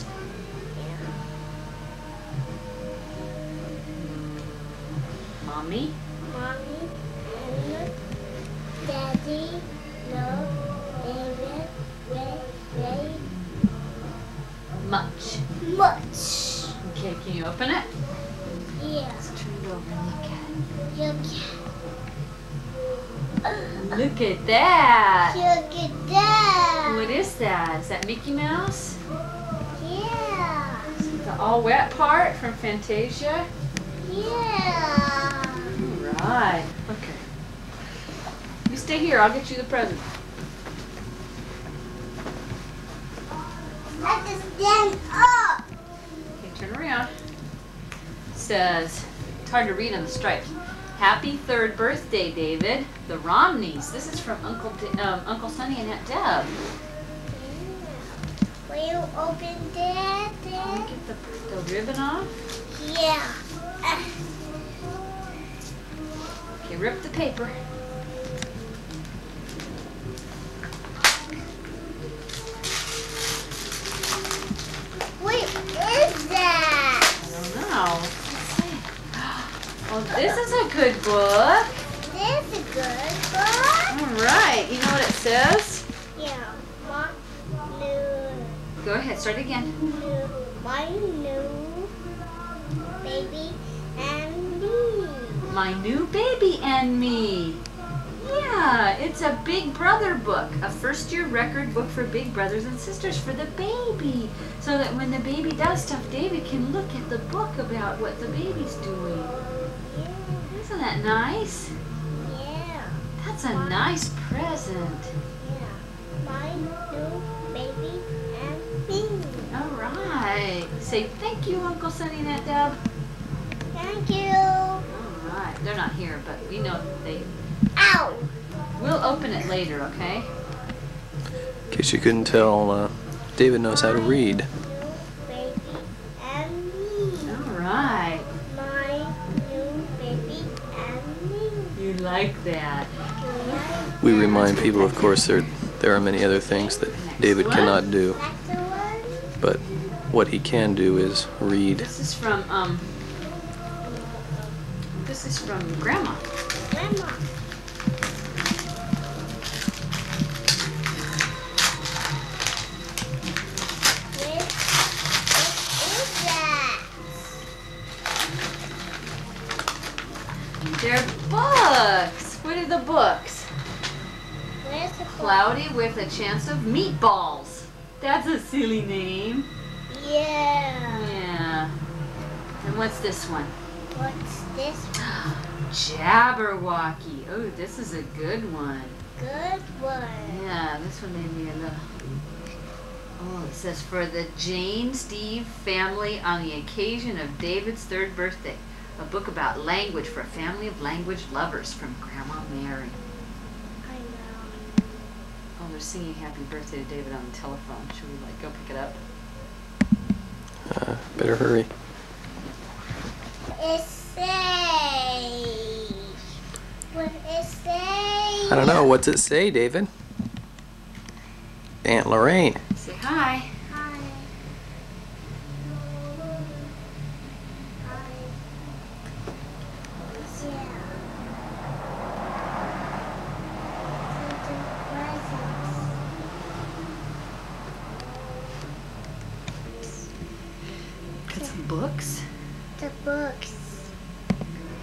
Mommy. Mommy and Daddy love David very, very Much. much. Okay, can you open it? Yeah. Let's turn it over and look at Look, it. Look at that. look at that. What is that? Is that Mickey Mouse? Yeah. Is it the all wet part from Fantasia? Yeah. Right. Okay. You stay here. I'll get you the present. Let us stand up. Okay, turn around. Says, it's hard to read on the stripes. Happy third birthday, David. The Romneys. This is from Uncle D um, Uncle Sonny and Aunt Deb. Will you open that? Can you get the, the ribbon off? Yeah. Okay, rip the paper. What is that? I don't know. Let's see. Oh, this is a good book. This is a good book. All right. You know what it says? Yeah. My new, Go ahead. Start again. new, my new baby and me. My New Baby and Me. Yeah, it's a Big Brother book, a first-year record book for big brothers and sisters for the baby, so that when the baby does stuff, David can look at the book about what the baby's doing. Yeah. Isn't that nice? Yeah. That's a nice present. Yeah. My new baby and me. All right. Say thank you, Uncle Sonny and Aunt Deb. Thank you. All right. They're not here, but we know they... Ow. We'll open it later, okay? In case you couldn't tell, uh, David knows how to read. Baby and me. All right. My new baby and me. You like that? We remind people, of course, there there are many other things that David cannot do, That's the one. but what he can do is read. This is from, um, this is from Grandma. Grandma. What, what is that? They're books. What are the books? Where's the book? Cloudy with a Chance of Meatballs. That's a silly name. Yeah. Yeah. And what's this one? What's this one? Jabberwocky. Oh, this is a good one. Good one. Yeah, this one made me a little... Oh, it says, for the Jane Steve family on the occasion of David's third birthday. A book about language for a family of language lovers from Grandma Mary. I know. Oh, they're singing happy birthday to David on the telephone. Should we, like, go pick it up? Uh, better hurry. It says. What it say? I don't know. What's it say, David? Aunt Lorraine. Say hi. Hi. Hi. Yeah. Got some books. The books.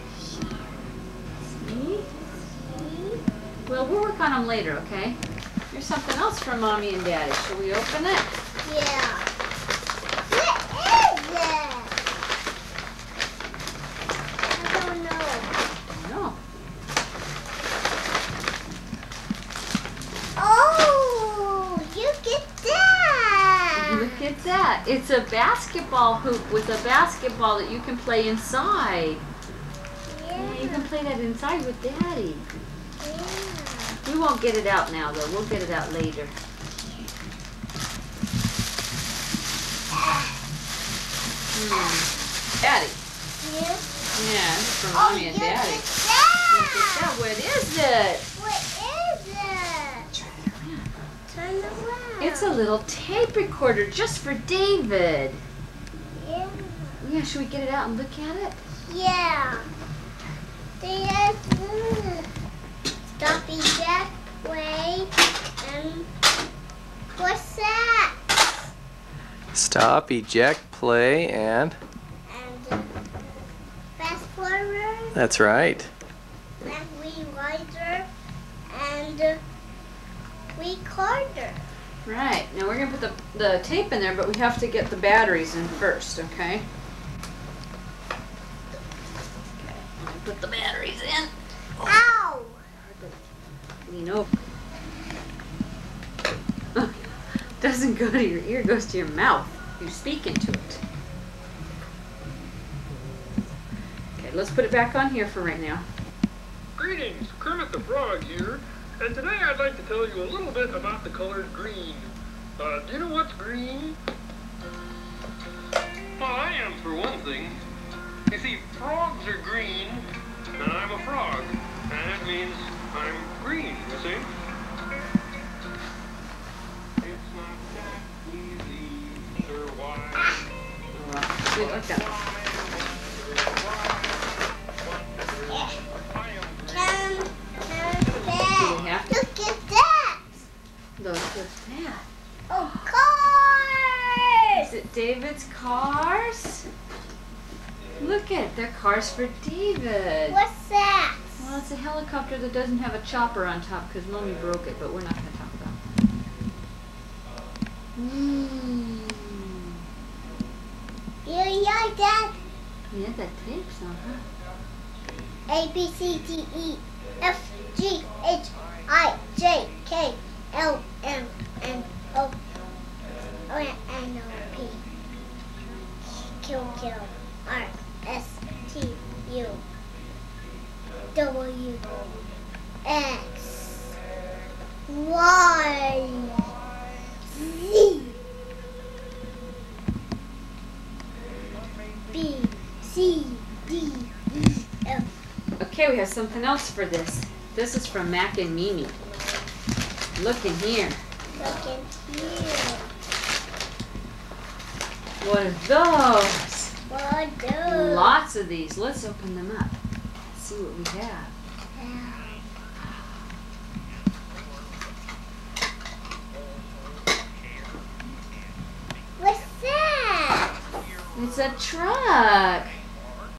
See? Well, we'll work on them later, okay? Here's something else from Mommy and Daddy. Shall we open it? Yeah. What is it? I don't know. No. Oh, you get that. Look at that. It's a basketball hoop with a basketball that you can play inside. Yeah. Yeah, you can play that inside with Daddy. Yeah. We won't get it out now, though. We'll get it out later. Hmm. Daddy. Yeah. Yeah, this is from Oh, Mommy and look Daddy. at that. Look at that. What is it? What is it? Turn around. It's a little tape recorder just for David. Yeah. Yeah, should we get it out and look at it? Yeah. There's mm, Stoppy Jack Way and what's that? Stop, eject, play, and... And uh, fast forward That's right. and rewinder and uh, recorder. Right. Now we're going to put the, the tape in there, but we have to get the batteries in first, okay? Okay. Let me put the batteries in. Ow! Lean over. Doesn't go to your ear, goes to your mouth. You speak into it. Okay, let's put it back on here for right now. Greetings, Kermit the Frog here, and today I'd like to tell you a little bit about the color green. Uh, do you know what's green? Well, I am for one thing. You see, frogs are green, and I'm a frog, and that means I'm green, you see? It's not that easy, sir, why? Wait, look at it. Can, can Do we have to? Look at that! Look at that. Oh, cars! Is it David's cars? Look at it. They're cars for David. What's that? Well, it's a helicopter that doesn't have a chopper on top because Mommy broke it, but we're not going to talk about it. Mm. You like that? Yeah, that tape's on, huh? A, B, C, D, E, F, G, H, I, J, K, L, M, N, O, O, N, O, P, Q, Q, R, S, T, U, W, X, Y, Z, B, C, D, E, F. Okay, we have something else for this. This is from Mac and Mimi. Look in here. Look in here. What are those? What are those? Lots of these. Let's open them up. Let's see what we have. What's that? It's a truck.